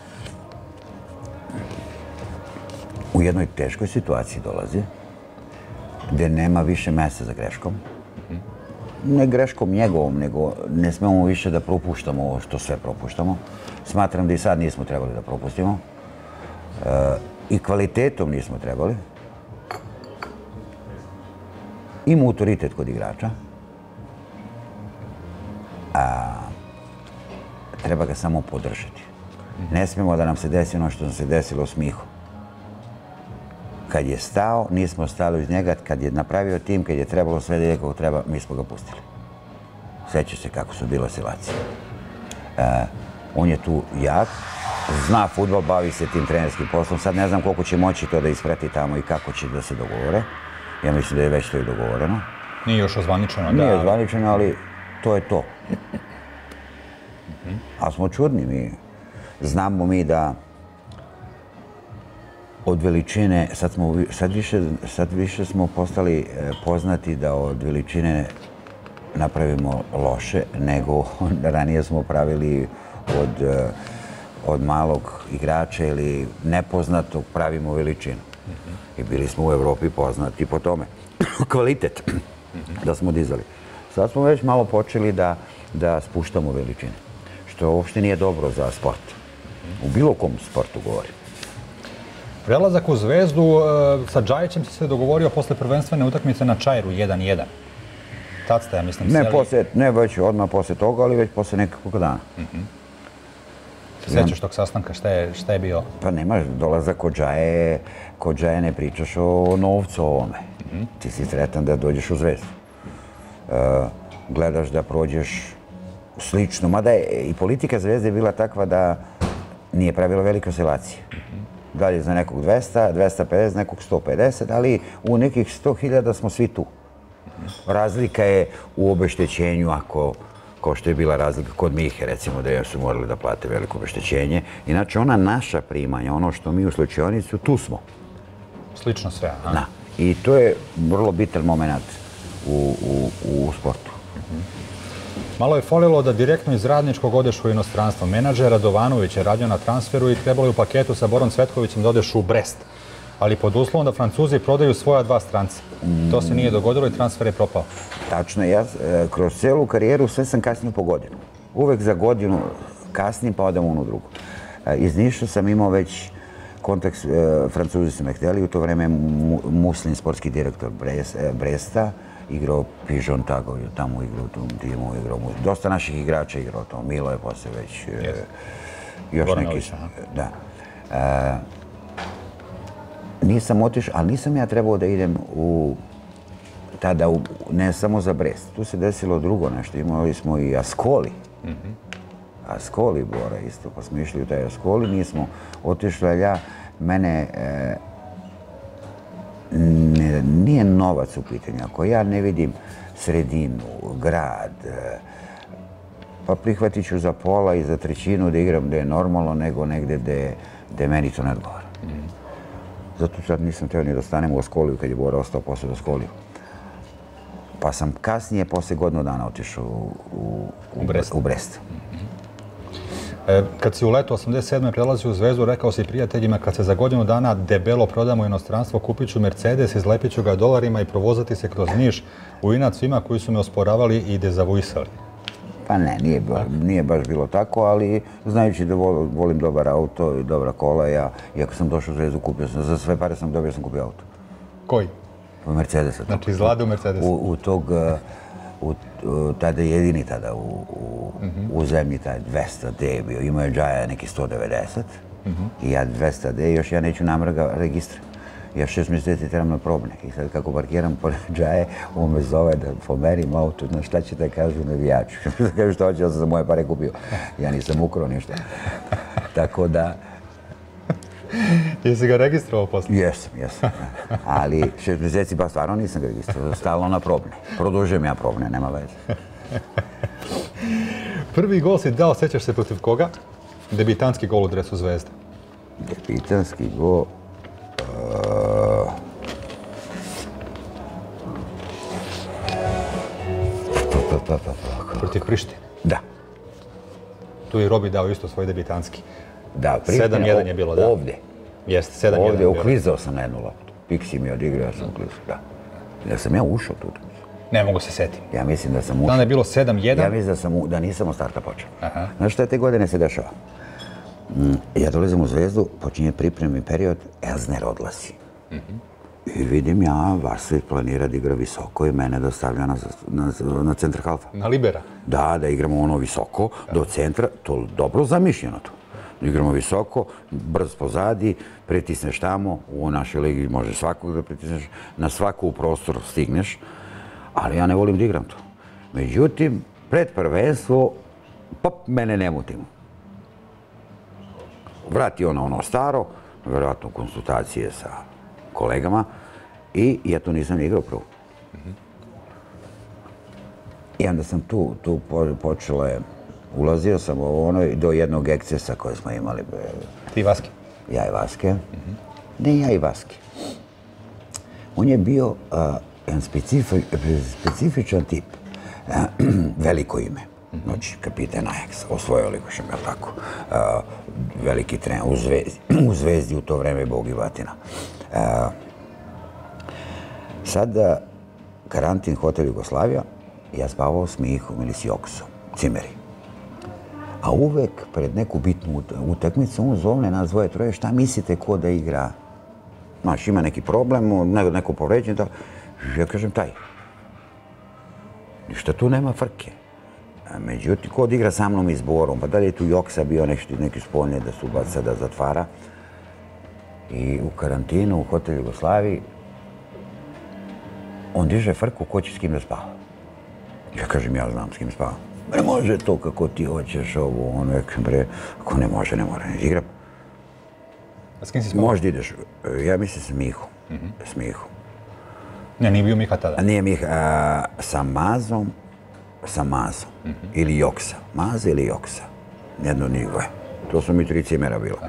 U jednoj teškoj situaciji dolazi, gdje nema više mesta za greškom. Ne greškom njegovom, nego ne smemo više da propuštamo ovo što sve propuštamo. Smatram da i sad nismo trebali da propustimo. I kvalitetom nismo trebali. Ima autoritet kod igrača. Treba ga samo podržati. Ne smijemo da nam se desi ono što nam se desilo s Mihom. Kad je stao, nismo stali uz njega. Kad je napravio tim, kad je trebalo sve da je kako treba, mi smo ga pustili. Sjeća se kako su bile oscilacije. On je tu jak, zna fudbal, bavi se tim trenerskim poslom. Sad ne znam koliko će moći to da isprati tamo i kako će da se dogovore. Ja mislim da je već to i dogovoreno. Nije još ozvaničeno. Nije ozvaničeno, ali to je to. Ali smo čudni. Znamo mi da od veličine, sad više smo postali poznati da od veličine napravimo loše, nego ranije smo pravili od malog igrača ili nepoznatog pravimo veličinu. I bili smo u Evropi poznati po tome. Kvalitet da smo dizali. Sad smo već malo počeli da spuštamo veličine, što uopšte nije dobro za sport. U bilo kom sportu govorim. Prelazak u Zvezdu, sa Džajićem si se dogovorio posle prvenstvene utakmice na Čajru 1-1. Tad ste, ja mislim, seli... Ne već odmah posle toga, ali već posle nekakvog dana. Se sjećaš tog sastanka, šta je bio? Pa nemaš, dolazak kod Džaje ne pričaš o novcu ovome. Ti si sretan da dođeš u Zvezdu. Gledaš da prođeš slično, mada je i politika Zvezde bila takva da nije pravila velike oscilacije. Dalje za nekog 200, 250, nekog 150, ali u nekih 100.000 smo svi tu. Razlika je u obeštećenju, kao što je bila razlika kod Mihe, recimo, da su morali da plate veliko obeštećenje. Inače, ona naša primanja, ono što mi u slučajonicu, tu smo. Slično sve, a? Da. I to je vrlo bitan moment u sportu. Malo je falilo da direktno iz Radničkog odeš u inostranstvo. Menadžer Radovanović je radio na transferu i trebalo je u paketu sa Borom Cvetkovićem da odeš u Brest. ali pod uslovom da Francuzi prodaju svoja 2 stranca. To se nije dogodilo i transfer je propao. Tačno, ja kroz celu karijeru sve sam kasnio po godinu. Uvek za godinu kasnim pa odem u onu drugu. Iz Niša sam imao već kontakt, Francuzi su me htjeli, u to vreme Muslin, sportski direktor Bresta, igrao Pižon Tago, tamo igrao u tom timu, dosta naših igrača igrao to, Milo je posle već, još neki. Da. Nisam otišao, ali nisam ja trebao da idem tada ne samo za Brest. Tu se desilo drugo nešto, imali smo i Ascoli. Ascoli Bora isto, pa smo išli u taj Ascoli, nismo otišli, ali mene nije novac u pitanju. Ako ja ne vidim sredinu, grad, pa prihvatit ću za pola i za trećinu da igram gde je normalno, nego negde gde meni to ne odgovara. Zato sad nisam teo ni da stanem u Ascoliju kad je Bora ostao posle Ascoliju. Pa sam kasnije, posle godinu dana, otišao u Brest. Kad si u letu 87. prelazio u Zvezdu, rekao si prijateljima kad se za godinu dana debelo prodamo u inostranstvo, kupit ću Mercedes, izlepit ću ga dolarima i provozati se kroz Niš u inat svima koji su me osporavali i dezavuisali. Pa ne, nije baš bilo tako, ali znajući da volim dobar auto i dobra kola, iako sam došao u Zvezdu, kupio sam, za sve pare sam dobio, sam kupio auto. Koji? Mercedesa. Znači iz Lade u Mercedes. Tada je jedini tada u zemlji taj 200D je bio. Imao je Džaja neki 190 i ja 200D, još ja neću namrga registra. Ja 6 mjeseci trebam na probne. I sad kako parkiram pored Džaje, on me zove da pomerim auto. Znaš šta će da kažu navijaču? Kažu što hoće, ja sam za moje pare kupio. Ja nisam ukrao ništa. Tako da... Jesi ga registrovao posle? Jesam. Ali 6 mjeseci pa stvarno nisam ga registrovao. Stalno na probne. Produžujem ja probne, nema veze. Prvi gol si dao, sećaš se protiv koga? Debitanski gol u dresu Zvezde. Debitanski gol... Protiv Prištine. Da. Tu je Robi dao isto svoj debitanski. Da, Priština 7-1 je bilo, da. Ovdje. Jeste, 7-1 je bilo. Ovdje, uklizao sam na jednu loptu. Piksi mi je odigrao, ja sam uklizao, da. Da sam ja ušao tu. Ne mogu se setiti. Ja mislim da sam ušao. Tada je bilo 7-1. Ja mislim da nisam od starta počeo. Znaš šta je te godine se dešava? Ja dolazim u Zvezdu, počinje pripremni period, Elzner odlazi. I vidim ja, Vasović planira da igra visoko i mene da stavlja na centar halfa. Na libera? Da igramo ono visoko, do centra, to dobro zamišljeno to. Igramo visoko, brz pozadi, pritisneš tamo, u našoj ligi može svakog da pritisneš, na svaku u prostor stigneš, ali ja ne volim da igram to. Međutim, pred prvenstvo, mene ne mutim. Vrati ono staro, vjerojatno konsultacije sa kolegama i ja tu nisam igrao prvo. I onda sam tu počela, ulazio sam do jednog ekscesa koje smo imali. Ti i Vaske? Ja i Vaske. Ne, ja i Vaske. On je bio jedan specifičan tip, veliko ime. Znači, kapitan Ajax, osvojio Ligu šampiona, tako. Veliki trener u Zvezdi u to vreme, Bog i batina. Sad, karantin, hotel Jugoslavija, ja spavao s Mihom ili s Joksom, cimeri. A uvek, pred neku bitnu utakmicu, on zovne nas dvoje, troje, šta mislite ko da igra? Znaš, ima neki problem, neko povređen, ja kažem taj. Ništa tu nema frke. Međutim, ko da igra sa mnom i Zborom, pa da li je tu Joksa bio neki spoljne da se ubaca, da zatvara. I u karantinu, u hotel Jugoslaviji, on diže frku ko će s kim da spava. Ja kažem, ja znam s kim spavam. Ne može to kako ti hoćeš ovo, ono, ako ne može, ne mora, ne igram. A s kim si spavao? Možda ideš, ja mislim s Mihom. S Mihom. Ne, nije bio Miha tada. Nije Miha, sa Mazom. Ili Joksa. Maza ili Joksa. Jedno nije. To su mi 3 cimera bila.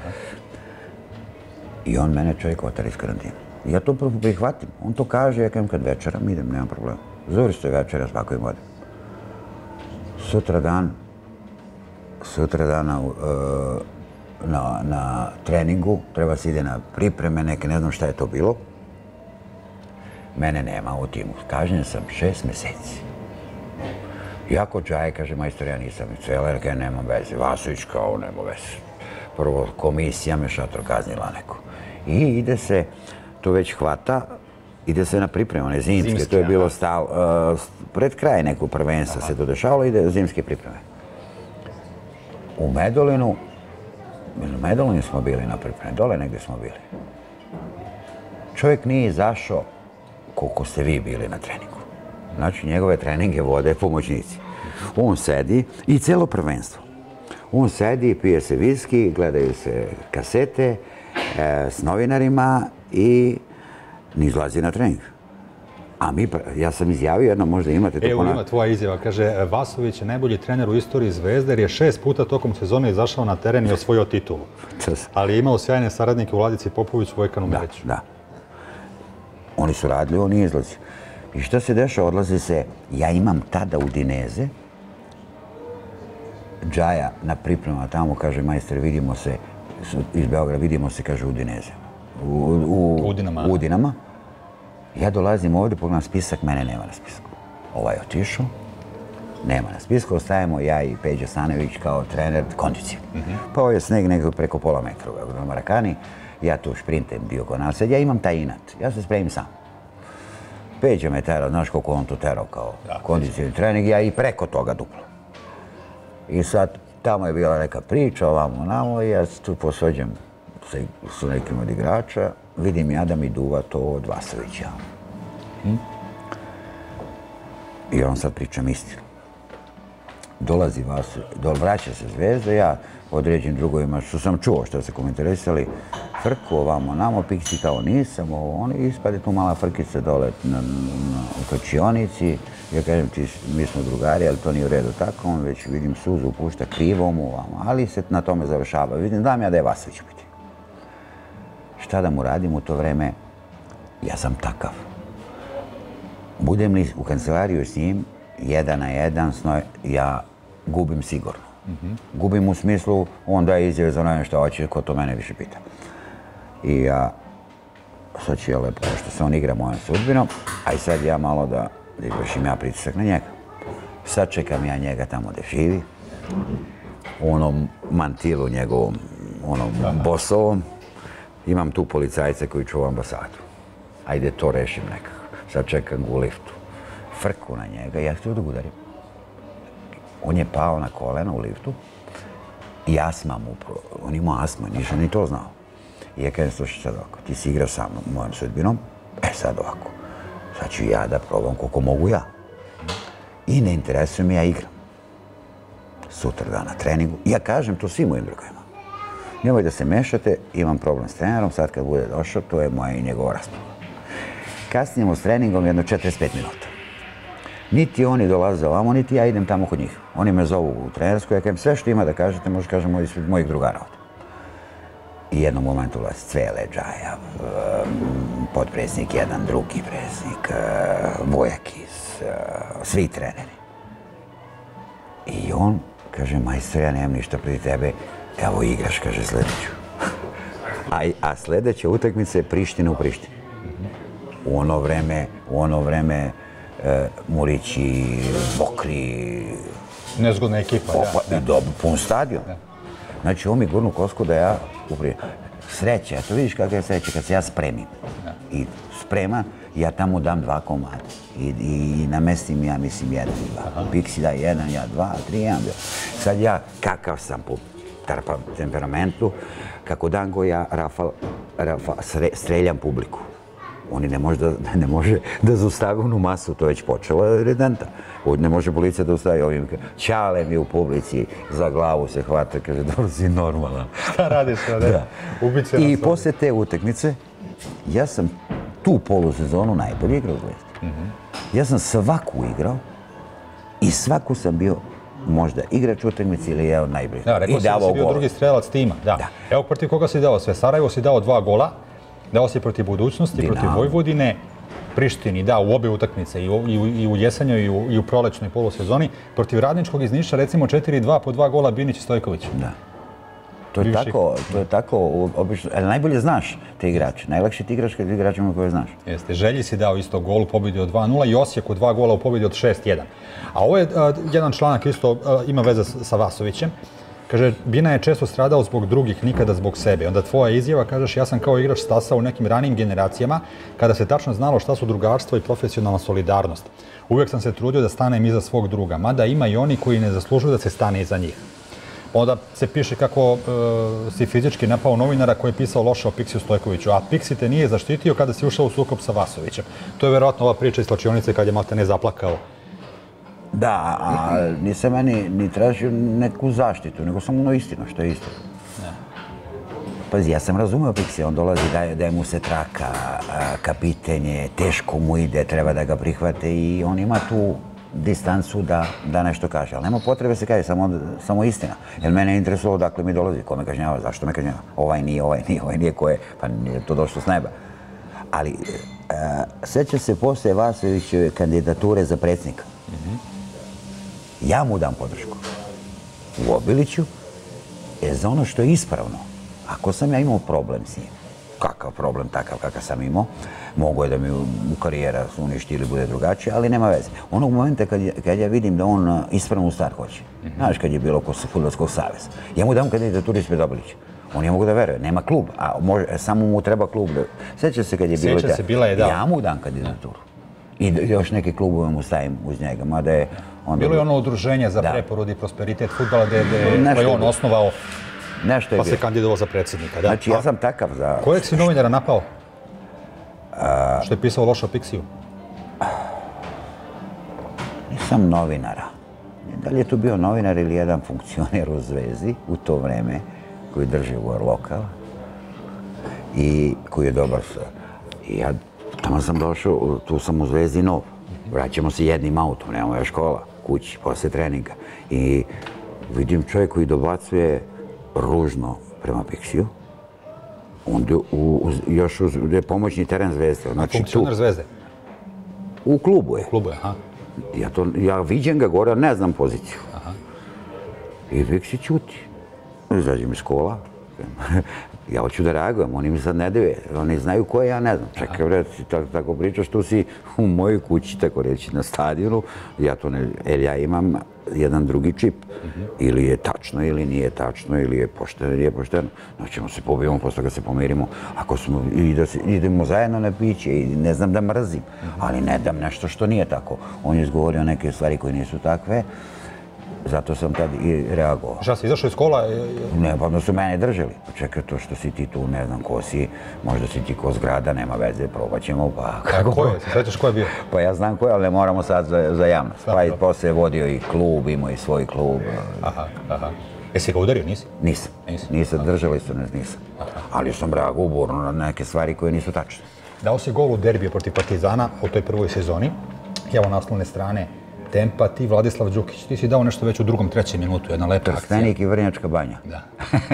I on mene čovjek otara iz karantina. Ja to prvo prihvatim. On to kaže, ja kažem kad večeram idem, nemam problema. Zori što je večera, svako im odem. Sutra dana na treningu, treba se ide na pripreme, neke, ne znam šta je to bilo. Mene nema u timu. Kažnjen sam 6 mjeseci. Iako Džaje, kaže majstor, ja nisam celer, ja nemam veze. Vasović kao nema veze. Prvo komisija me šatro kaznila neko. I ide se, to već hvata, ide se na pripreme, one zimske, to je bilo pred kraj nekog prvenstva se to dešavalo, ide zimske pripreme. U Medulinu smo bili na pripreme, dole negdje smo bili. Čovjek nije izašao koliko ste vi bili na treningu. Znači, njegove treninge vode pomoćnici. On sedi i cijelo prvenstvo. On sedi, pije se viski, gledaju se kasete s novinarima i ne izlazi na trening. A ja sam izjavio jedno, možda imate to Evo ima tvoja izjava, kaže Vasović je najbolji trener u istoriji Zvezde jer je 6 puta tokom sezone izašao na teren i osvojio titulu. Ali je imao sjajne saradnike u Vladici Popović, Vojkanu Meriću. Da. Oni su radili, on nije izlazio. I što se dešava? Odlazi se, ja imam tada u Dineze, Džaja na priprema tamo, kaže majster, vidimo se, iz Beograda, vidimo se, kaže, u Dineze. U Dinama. Ja dolazim ovdje, pogledam spisak, mene nema na spisku. Ovaj je otišao, nema na spisku, ostajemo ja i Peđa Stanojević kao trener kondicije. Pa ovo je sneg nekako preko pola metra u Marakani, ja tu šprintem dijagonal, sad ja imam taj inat, ja se spremim sam. Peđa me terao, znaš koliko on to terao kao kondicijni trening, ja i preko toga duplo. I sad, tamo je bila neka priča, ovamo, namo, i ja tu posvađam su nekim od igrača, vidim ja da mi duva to od Vasovića. I on sad pričam istinu. Dolazi Vasović, vraća se Zvezda, ja određenim drugovima, što sam čuo, što se komentarisali, frku ovamo, namo, piksi kao nisam, oni ispade tu mala frkica dole u točionici. Ja kažem ti, mi smo drugari, ali to nije u redu tako, on već vidim suzu pušta krivom ovamo, ali se na tome završava. Vidim, znam ja da je Vasović biti. Šta da mu radim u to vreme? Ja sam takav. Budem li u kancelariju s njim, 1 na 1, ja gubim sigurno. Gubim u smislu, on daje izjave za ono što hoće, ko to mene više pita. I ja, sad ću ja lepo, što se on igra mojom sudbinom, a i sad ja malo da izvršim ja pritisak na njega. Sad čekam ja njega tamo gdje živi, u onom mantilu njegovom, onom bosovom. Imam tu policajce koji čuva ambasadu. Ajde to rešim nekako. Sad čekam u liftu. Frku na njega i ja htio da ga udarim. On je pao na kolena u liftu i asma mu, on imao asma, nisam ni to znao. I ja kažem, slušaj sad ovako, ti si igrao sa mojom sudbinom, sad ovako, sad ću ja da probam koliko mogu ja. I ne interesuje mi, ja igram. Sutra dan na treningu. Ja kažem to svim mojim drugovima. Nemoj da se mešate, imam problem s trenerom, sad kad bude došao, to je moja i njegova rasprava. Kasnijemo s treningom jedno 45 minuta. Niti oni dolaze ovamo, niti ja idem tamo kod njih. Oni me zovu u trenersku, ja kažem sve što ima da kažete, može kažem mojih drugara ovdje. I jednom momentu ulazi Cvele, Džaja, potpredsjednik jedan, drugi predsjednik, Vojakis, svi treneri. I on kaže, majstor, ja nemam ništa protiv tebe, evo igraš, kaže, sljedeću. A sljedeća utakmica je Priština u Prištini. U ono vreme Murići, Bokri... Nezgodna ekipa, da. I dobro, pun stadion. Znači, on mi gurnu kosku da ja... Sreća, to vidiš kakva je sreća, kad se ja spremim. I spreman, ja tamo dam 2 komada. I namestim, ja mislim, 1, 2. Piksi da 1, ja 2, 3, 1. Sad ja, kakav sam po temperamentu, kako dan go ja, Rafal, streljam publiku. Oni ne može da zaustave onu masu, to je već počelo redenta. Ne može policija da ustavi ovim, Ćale mi u publici, za glavu se hvata, kaže, dobro si normalan. Šta radiš ovdje? Ubiće nas. I posle te utakmice, ja sam tu polusezonu najbolje igrao u Zvezdi. Ja sam svaku igrao i svaku sam bio možda igrač utakmice ili je od najboljih. Da, rekao si da si bio drugi strelac tima. Da. Evo protiv koga si dao sve. Sarajevo si dao 2 gola. Dao si protiv Budućnosti, protiv Vojvodine, Prištini, da, u obe utakmice, i u jesenjoj i u prolećnoj polusezoni. Protiv Radničkog iz Niša, recimo 4-2 po 2 gola Binić i Stojković. Da. To je tako, obično, ali najbolje znaš te igrače. Najlakše ti igraš kad igračima koje znaš. Jeste, Želji si dao isto gol u pobjedi od 2:0 i Osijeku 2 gola u pobjedi od 6:1. A ovo je jedan članak isto ima veze sa Vasovićem. Kaže, Bina je često stradao zbog drugih, nikada zbog sebe. Onda tvoja izjava, kažeš, ja sam kao igrač stasao u nekim ranijim generacijama kada se tačno znalo šta su drugarstvo i profesionalna solidarnost. Uvijek sam se trudio da stanem iza svog druga, mada ima i oni koji ne zaslužuju da se stane iza njih. Onda se piše kako si fizički napao novinara koji je pisao loše o Piksiju Stojkoviću, a Piksi te nije zaštitio kada si ušao u sukob sa Vasovićem. To je verovatno ova priča iz slačionice kad je malte ne zaplakao. Da, a nisam meni ni tražio neku zaštitu, nego samo ono istino, što je istina. Pazi, ja sam razumio Piksi, on dolazi, daje mu se traka, kapitenje, teško mu ide, treba da ga prihvate i on ima tu distancu da nešto kaže. Ali nema potrebe se kaže, samo istina. Jer mene je interesovalo dakle mi dolazi, ko me kažnjava, zašto me kažnjava. Ovaj nije ko je, pa nije to došlo s neba. Ali seća se posle Vasovićeve kandidature za predsjednika. Ja mu dam podršku u Obiliću za ono što je ispravno. Ako sam ja imao problem s njim, kakav problem, takav kakav sam imao, mogu je da mi u karijera uništi ili bude drugačije, ali nema veze. Onog momenta kad ja vidim da on ispravnu stvar hoće, znaš kad je bilo kod Fudbalskog saveza, ja mu dam kandidaturu ispred Obilića. On je mogu da veruje, nema klub, a samo mu treba klub. Sjeća se kad je bilo, ja mu dam kandidaturu. I još neke klubove mu stavim uz njega, mada je... Bilo je ono udruženje za preporod i prosperitet fudbala koje je on osnovao, pa se kandidovao za predsjednika. Znači, ja sam takav za... Kojeg si novinara napao? Što je pisao loše o Piksiju? Nisam novinara. Da li je tu bio novinar ili jedan funkcioner u Zvezdi u to vreme koji drži u lokal i koji je dobar sa... I ja tamo sam došao, tu sam u Zvezdi nov. Vraćamo se jednim autom, nema moja škola, kući, posle treninga. I vidim čovjek koji dobacuje ružno prema Piksiju. Onda još je pomoćni teren Zvezde. Funkcioner Zvezde? U klubu je. U klubu je, aha. Ja viđem ga gore, ne znam poziciju. I Piksi ćuti. Izađem iz kola. Ja hoću da reagujem, oni mi sad ne deve, oni znaju ko je, ja ne znam. Čekaj, bre, ti tako pričaš, tu si u mojoj kući, tako reći, na stadionu, ja to ne, jer ja imam jedan drugi čip. Ili je tačno, ili nije tačno, ili je pošteno, ili nije pošteno. Znači, ćemo se pobijemo, posle toga se pomirimo. Ako smo, idemo zajedno na piće i ne znam da mrzim, ali ne dam nešto što nije tako. On je izgovorio neke stvari koje nisu takve. Zato sam tad i reagovao. Šta si, izašao iz kola? Ne, pa onda su mene držali. Čekaj, to što si ti tu, ne znam ko si, možda si ti ko zgrada, nema veze, probat ćemo, pa kako? Ko je? Svećaš ko je bio? Pa ja znam ko je, ali ne moramo sad za javnost. Pa i posle je vodio i klub, imao i svoj klub. Aha. Jesi ga udario, nisi? Nisam, držali su nas, nisam. Ali sam reagovao uborno na neke stvari koje nisu tačne. Dao si gol u derbiju protiv Partizana u toj prvoj sezoni. Evo naslovne strane Tempa, ti Vladislav Đukić. Ti si dao nešto već u drugom, trećem minutu, jedna lepa akcija. Trstenik i Vrnjačka banja. Da.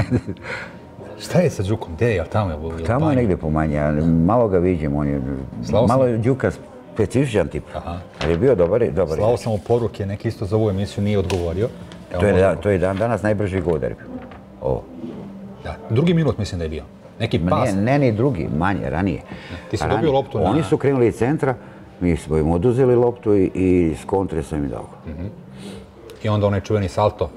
Šta je sa Đukom? Gde je? Tamo je? Tamo je negdje po Manja. Malo ga vidim, on je... Malo je Đuka specifičan tip. Ali je bio dobar. Slao sam mu poruke, neki isto za ovu emisiju nije odgovorio. To je danas najbrži gol derbi. Da, drugi minut mislim da je bio. Neki pas. Ne, ni drugi, manje, ranije. Ti si dobio loptu na... Oni su krenuli iz centra, mi smo im oduzeli loptu i s kontre sam im dao. I onda onaj čuveni salto.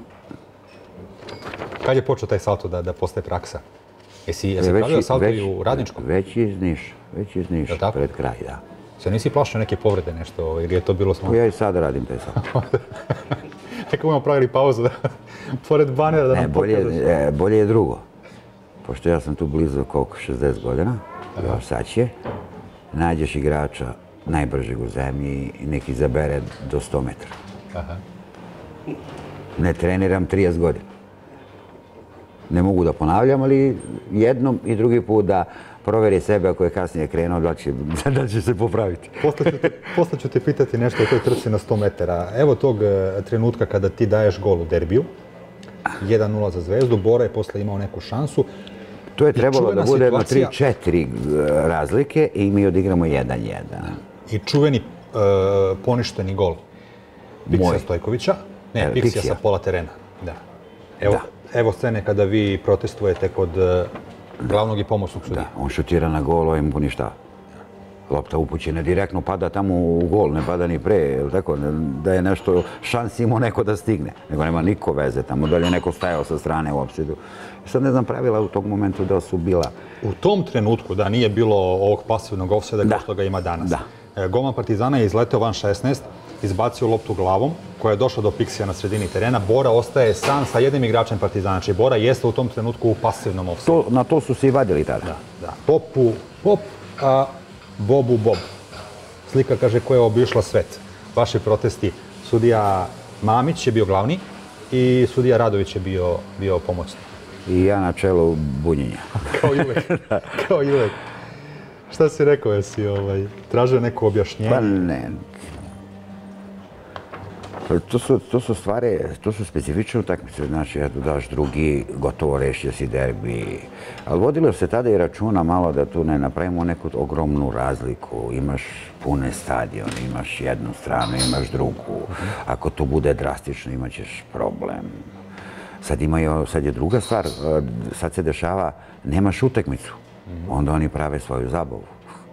Kad je počeo taj salto da postaje praksa? Jesi pravio salto i u Radničkom? Već iz Niša, pred kraj, da. Se nisi plašio neke povrede nešto ili je to bilo samo... Ja i sad radim taj salto. Kako imamo pravili pauzu da, pored banera da nam pokažeš? Bolje je drugo. Pošto ja sam tu blizu koliko, 60 godina, sad će, nađeš igrača najbržeg u zemlji i neki zabere do 100 metara. Ne treniram 30 godina. Ne mogu da ponavljam, ali jednom i drugi put da proveri sebe ako je kasnije krenuo, da će se popraviti. Posle ću te pitati nešto o toj trci na 100 metara. Evo tog trenutka kada ti daješ gol u derbiju, 1:0 za Zvezdu, Bora je posle imao neku šansu. To je trebalo da bude jedno 3-4 razlike i mi odigramo 1:1. I čuveni poništeni gol Piksija Stojkovića. Ne, Piksija sa pola terena. Da. Evo, evo scene kada vi protestujete kod glavnog i pomoćnog sudije. Da, on šutira na gol, ovaj mu poništava. Lopta upućena direktno, pada tamo u gol, ne pada ni pre, tako, da je nešto šans imao neko da stigne. Nego nema niko veze tamo, da li je neko stajao sa strane u opsidu. Sad ne znam pravila u tog momentu da su bila... U tom trenutku, da, nije bilo ovog pasivnog ofsajda kao što ga ima danas. Golman Partizana je izleteo van 16, izbacio loptu glavom, koja je došla do Pixija na sredini terena. Bora ostaje sam sa jednim igračem Partizana. Znači, Bora jeste u tom trenutku u pasivnom ofsajdu. Na to su se i vadili tada. Da. Popu pop, a Bobu bob. Slika kaže koja je obišla svet. Vaši protesti. Sudija Mamić je bio glavni i sudija Radović je bio pomoćnik. I ja na čelu bunjenja. Kao i uvek. Šta si rekao, jesi tražio neko objašnjenje? Pa ne. To su stvari, to su specifične utakmice. Znači, eto, daš drugi, gotovo rešio si derbi. Ali vodilo se tada i računa malo da tu ne napravimo neku ogromnu razliku. Imaš pune stadione, imaš jednu stranu, imaš drugu. Ako to bude drastično, imat ćeš problem. Sad je druga stvar, sad se dešava, nemaš utakmicu. Onda oni prave svoju zabavu.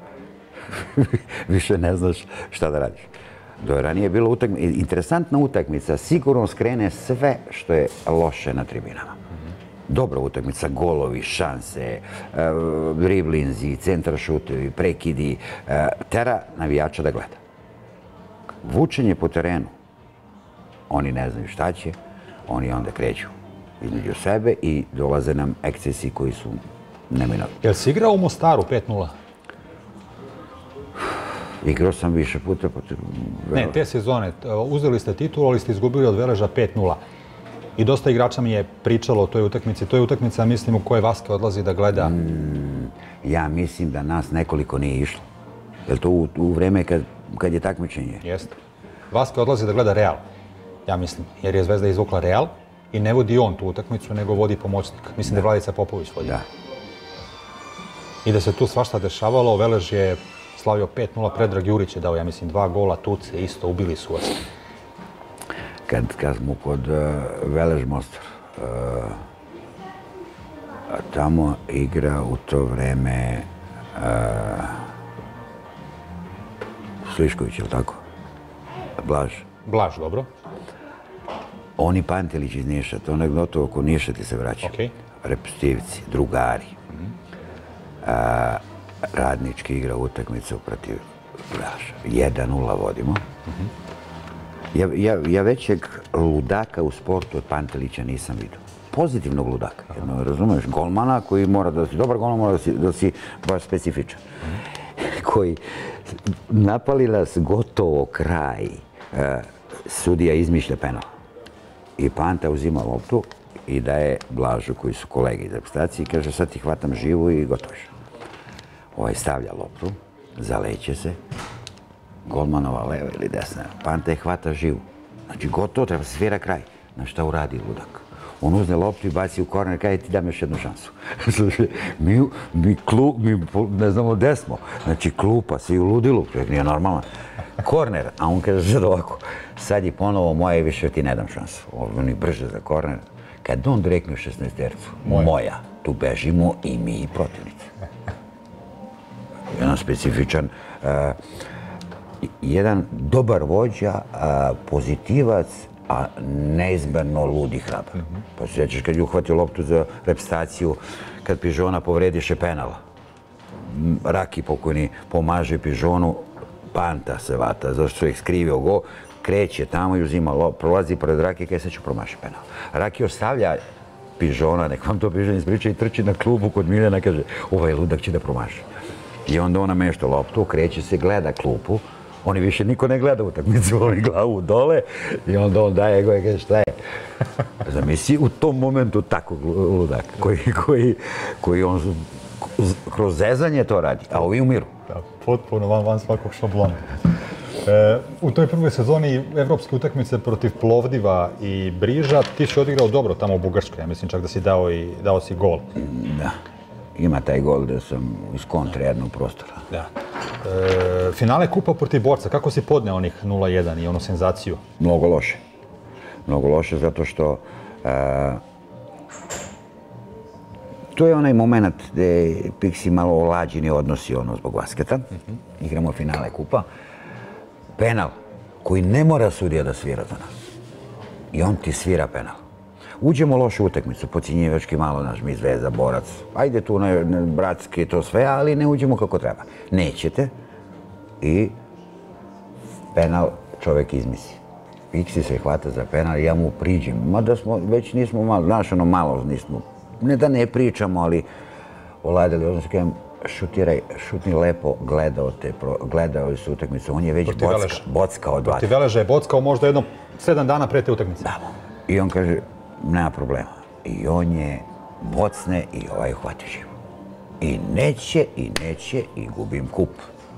Više ne znaš šta da radiš. Do ranije je bila interesantna utakmica, sigurno skrene sve što je loše na tribinama. Dobra utakmica, golovi, šanse, driblinzi, centar šutevi, prekidi, tera navijača da gleda. Vučenje po terenu, oni ne znaju šta će, oni onda kreću između sebe i dolaze nam ekscesi koji su neminovni. Jel si igrao u Mostaru 5-0? Igrao sam više puta. Ne, te sezone. Uzeli ste titulu, ali ste izgubili od Veleža 5-0. I dosta igrača mi je pričalo o toj utakmici. To je utakmica, mislim, u kojoj Vaske odlazi da gleda. Ja mislim da nas nekoliko nije išlo. Je li to u vreme kad je takmičenje? Jeste. Vaske odlazi da gleda Real, ja mislim. Jer je Zvezda izvukla Real i ne vodi on tu utakmicu, nego vodi pomoćnik. Mislim da je Vladica Popović vodi. Da. I da se tu svašta dešavalo, Velež je slavio 5-0, Predrag Jurić je dao, ja mislim, 2 gola, Tuce isto, ubili su vas. Kad smo kod Velež Mostar, tamo igra u to vreme Slišković, je li tako? Blaž. Blaž, dobro. Oni Pantelić iz Niša, to anegdoto oko Niša ti se vraća. Repustivci, drugari. Radnički igra utakmicu protiv Blaža. 1-0 vodimo. Ja većeg ludaka u sportu od Pantelića nisam vidio. Pozitivnog ludaka. Razumeš, golmana koji mora da si dobar golman, mora da si baš specifičan. Koji napali nas gotovo kraj. Sudija izmišlja penal. I Panta uzima loptu i daje Blažu, koji su kolege iz reprezentacije, i kaže sad ti hvatam živu i gotoviš. Ovaj stavlja loptu, zaleće se, golmanova leva ili desna, Panta je hvata živu. Znači gotovo, treba svira kraj. Na šta uradi ludak? On uzne loptu i baci u korner, kaže ti dam još jednu šansu. Mi ne znamo gde smo. Znači klupa, svi u ludilu, čovjek nije normalan. Korner, a on kaže sad ovako, sad je ponovo moja i više ti ne dam šansu. Oni brže za korner. Kad on direktno 16-tercu, moja, tu bežimo i mi i protivnici. Jedan specifičan, jedan dobar vođa, pozitivac, a neizmerno lud i hrabar. Pa se sjećaš kad je uhvatio loptu za reprezentaciju, kad Pižona povrediše penala. Raki pokojni pomaže Pižonu, Panta se vata, zašto su ih skrivio go, kreće tamo i uzima loptu, prolazi pored Raki i kaže sad ću promašiti penal. Raki ostavlja Pižona, nek vam to Pižon ispriča, i trči na klubu kod Miljana, kaže ovaj ludak će da promaši. I onda ona mešta loptu, kreće se, gleda klupu, oni više niko ne gleda utakmicu, oni glavu dole i onda on daje go i kaže šta je. Zamisli u tom momentu takvog ludaka koji on kroz zezanje to radi, a ovi umiru. Potpuno van svakog šablona. U toj prvoj sezoni evropske utakmice protiv Plovdiva i Briža ti si odigrao dobro tamo u Bugarskoj. Ja mislim čak da si dao si gol. Da. Ima taj gol da sam iz kontra jednog prostora. Da. Finale kupa protiv Borca, kako si podneo onih 0-1 i onu senzaciju? Mnogo loše. Mnogo loše zato što to je onaj moment gde Pixi malo olađeni odnosi zbog basketa. Igramo finale kupa. Penal koji ne mora sudija da svira za nas. I on ti svira penal. Uđemo lošu utakmicu, podcjenjivački malo naš mi Zvezda, Borac. Ajde tu na bratski to sve, ali ne uđemo kako treba. Nećete. I penal čovek izmisli. Pixi se hvata za penal i ja mu priđem. Mada već nismo malo, znaš ono malo nismo. Ne da ne pričamo, ali oladili. Odnosno se kajem, šutiraj, šutni lepo, gledao su utakmicu. On je već bockao 20. Protiv Veleža je bockao možda jedno 7 dana pre te utakmice. Da. I on kaže, nema problema. I on je bocne i ovaj hvati živo. I neće, i gubim kup.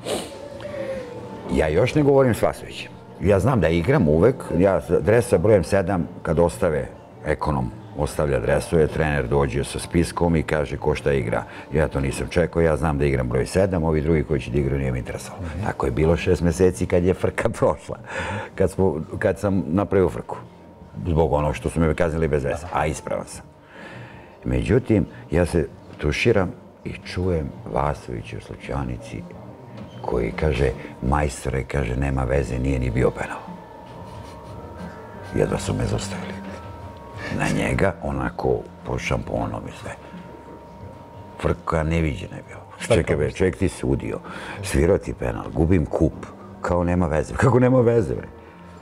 Ja još ne govorim s Vasovićem. Ja znam da igram uvek. Ja dres sa brojem 7, kad ostave ekonom, ostavlja dresove, trener dođe sa spiskom i kaže ko šta igra. Ja to nisam čekao, ja znam da igram broj 7, ovi drugi koji će da igraju nije mi interesalo. Tako je bilo 6 meseci kad je frka prošla. Kad sam napravio frku. Zbog ono što su me kaznili bez veze, a ispravan sam. Međutim, ja se tuširam i čujem Vasovića u slučajnici koji kaže, majstore, kaže, nema veze, nije ni bio penal. Jedva su me zaustavili. Na njega, onako, po šamponom i sve. Frka neviđena je bila. Čekaj be, čovjek ti sudio, svirao ti penal, gubim kup, kao nema veze. Kako nema veze, bre?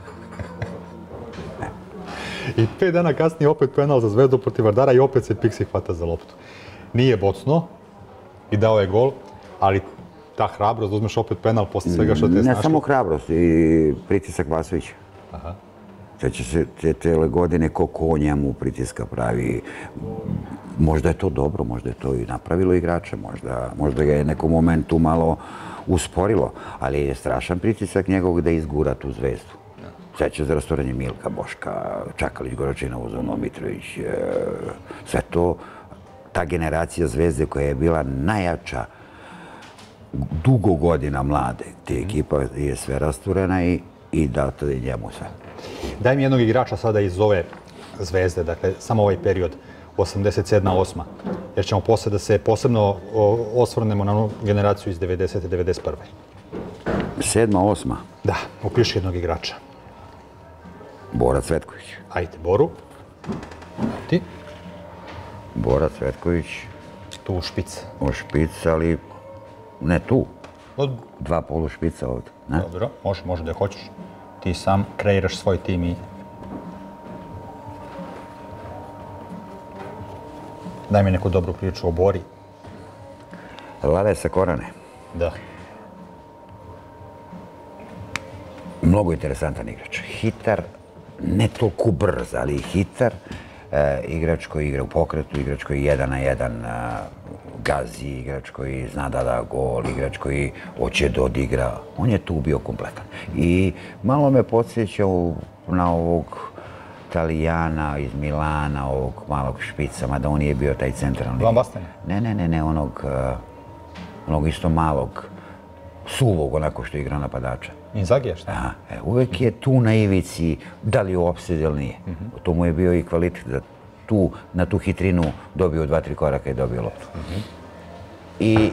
I 5 dana kasnije opet penal za Zvezdu protiv Vardara i opet se Pixi hvata za loptu. Nije bocno i dao je gol, ali ta hrabrost da uzmeš opet penal posle svega što te je snašlo. Ne samo hrabrost, i pritisak Vasovića. Sveća se te godine koliko on njemu pritiska pravi. Možda je to dobro, možda je to i napravilo igrača, možda ga je nekom momentu malo usporilo, ali je strašan pritisak njegovog da izgura tu Zvezdu. Sveća za rastoranje Milka, Boška, Čakalić, Goračina, Uzono, Mitrović, sve to, ta generacija Zvezde koja je bila najjača dugo godina mlade, te ekipa je sve rasturena i dato je njemu sve. Daj mi jednog igrača sada iz ove Zvezde, dakle, samo ovaj period, 87-8, jer ćemo posle da se posebno osvrnemo na onu generaciju iz 90-91. 7-8? Da, upiši jednog igrača. Bora Cvetković. Ajde, Boru. Ti? Bora Cvetković. Tu u špic. U špic, ali ne tu. 2 polušpica ovdje. Dobro, može da hoćeš. Ti sam kreiraš svoj tim i... Daj mi neku dobru priču o Bori. Lale sa Korane. Da. Mnogo interesantan igrač. Hitar, ne toliko brz, ali hitar. Igrač koji igra u pokretu, igrač koji 1 na 1 gazi, igrač koji zna da da gol, igrač koji hoće da odigra. On je tu bio kompletan. I malo me podsjećao na ovog Italijana iz Milana, ovog malog špica, mada on nije bio taj centralni. Van Basten? Ne, onog isto malog, suvog, onako što igra napadača. Inzagija, šta? Uvek je tu na ivici, da li u opsedi ili nije. To mu je bio i kvalitet da na tu hitrinu dobio 2-3 koraka i dobio loptu. I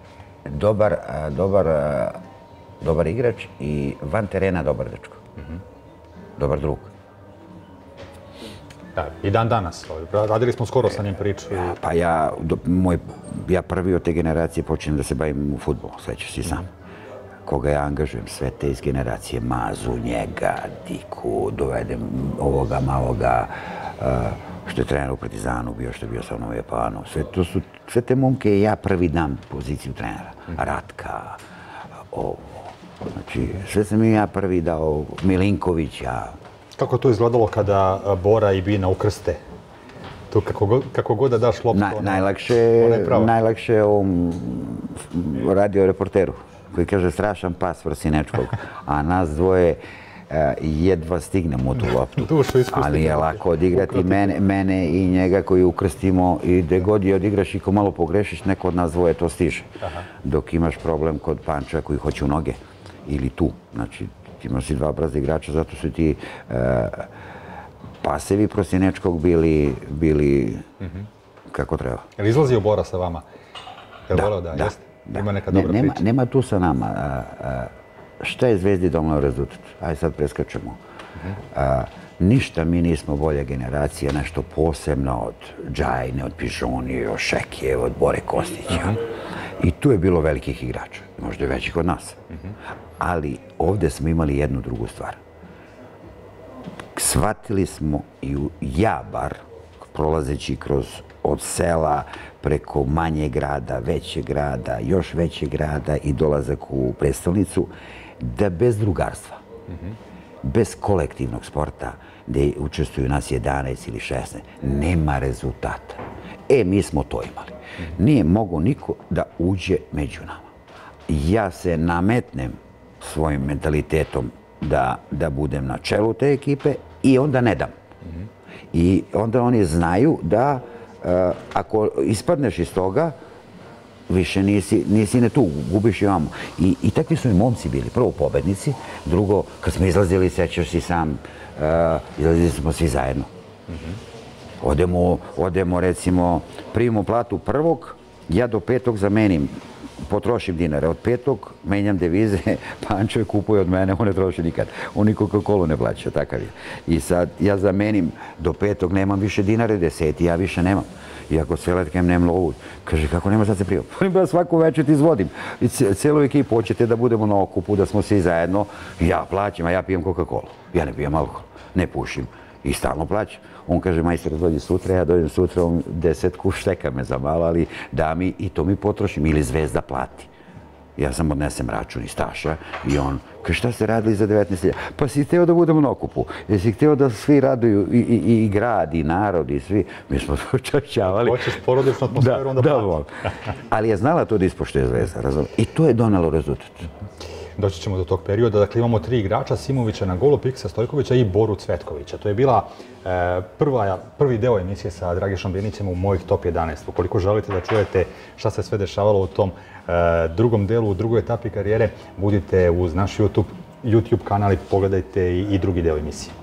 dobar igrač i van terena dobar dečko. Dobar drug. Da, i dan danas. Radili smo skoro sa njim priču. Pa ja prvi od te generacije počnem da se bavim u fudbalu, svećaš si sam. Koga ja angažujem, sve te iz generacije, Mazu, njega, Diku, dovedem ovoga maloga, što je trener u Partizanu bio, što je bio sa mnom u Japanu. Sve te momke ja prvi dam poziciju trenera. Ratka, ovo. Znači, sve sam ja prvi dao, Milinkovića. Kako to izgledalo kada Bora i Bina ukrste? Tu kako god da daš loptu, najlakše ovom radio reporteru koji kaže strašan pas Vrsinečkog, a nas dvoje jedva stignemo u tu loptu. Ali je lako odigrati mene i njega koji ukrstimo i gde god je odigraš i ko malo pogrešiš, neko od nas dvoje to stiže. Dok imaš problem kod Panča koji hoće u noge ili tu. Znači, imaš i 2 brza igrača, zato su ti pasevi Vrsinečkog bili kako treba. Je li izlazio Bora sa vama? Je li voleo da jeste? Ima neka dobra priča? Nema tu sa nama. Šta je Zvezdi donelo rezultat? Ajde sad preskačemo. Ništa mi nismo bolja generacija, nešto posebno od Džajne, od Pižonije, od Šekije, od Bore Kostića. I tu je bilo velikih igrača, možda i većih od nas. Ali ovdje smo imali jednu drugu stvar. Shvatili smo, i ja bar, prolazeći od sela preko manjeg grada, većeg grada, još većeg grada i dolazak u predstavnicu, da bez drugarstva, bez kolektivnog sporta, gdje učestvuju nas 11 ili 16, nema rezultata. Mi smo to imali. Nije mogao niko da uđe među nama. Ja se nametnem svojim mentalitetom da budem na čelu te ekipe i onda ne dam. I onda oni znaju da ako ispadneš iz toga, više nisi ne tu, gubiš i vamo. I takvi su i momci bili. Prvo pobednici, drugo, kad smo izlazili, sećaš si sam, izlazili smo svi zajedno. Odemo, recimo, primimo platu prvog, ja do petog zamenim, potrošim dinare. Od petog menjam devize, Pančo je kupuje od mene, on ne troši nikad. On ni Coca-Cola ne plaća, takav je. I sad ja zamenim, do petog nemam više dinare, 10. ja više nemam. I ako sve letkem nemam lovu, kaže, kako nema, sad se prijavim. Ja svaku večer ti izvodim. I celu ekipu hoćete da budemo na okupu, da smo svi zajedno. Ja plaćam, a ja pijem Coca-Cola. Ja ne pijem alkohol, ne pušim. I stalno plaćam. On kaže, majstor, dođi sutra, ja dođem sutra, on 10 šteka me za malo, ali da mi i to mi potrošim. Ili Zvezda plati. Ja sam odnesem račun iz Taša i on, kaže, šta ste radili za 19.000? Pa si hteo da budemo na okupu. Jesi hteo da svi raduju, i grad, i narod, i svi. Mi smo to čašćavali. Hoćeš porodičnu atmosferu, onda plati. Ali je znala to da ispoštuje Zvezda, razumiješ? I to je donelo rezultat. Doći ćemo do tog perioda. Dakle, imamo 3 igrača, Simovića na golu, Piksa Stojkovića i Boru Cvetkovića. To je bila prvi deo emisije sa Dragišom Bjenićem u mojih top 11. Ukoliko želite da čujete šta se sve dešavalo u tom drugom delu, u drugoj etapi karijere, budite uz naš YouTube kanal i pogledajte i drugi deo emisije.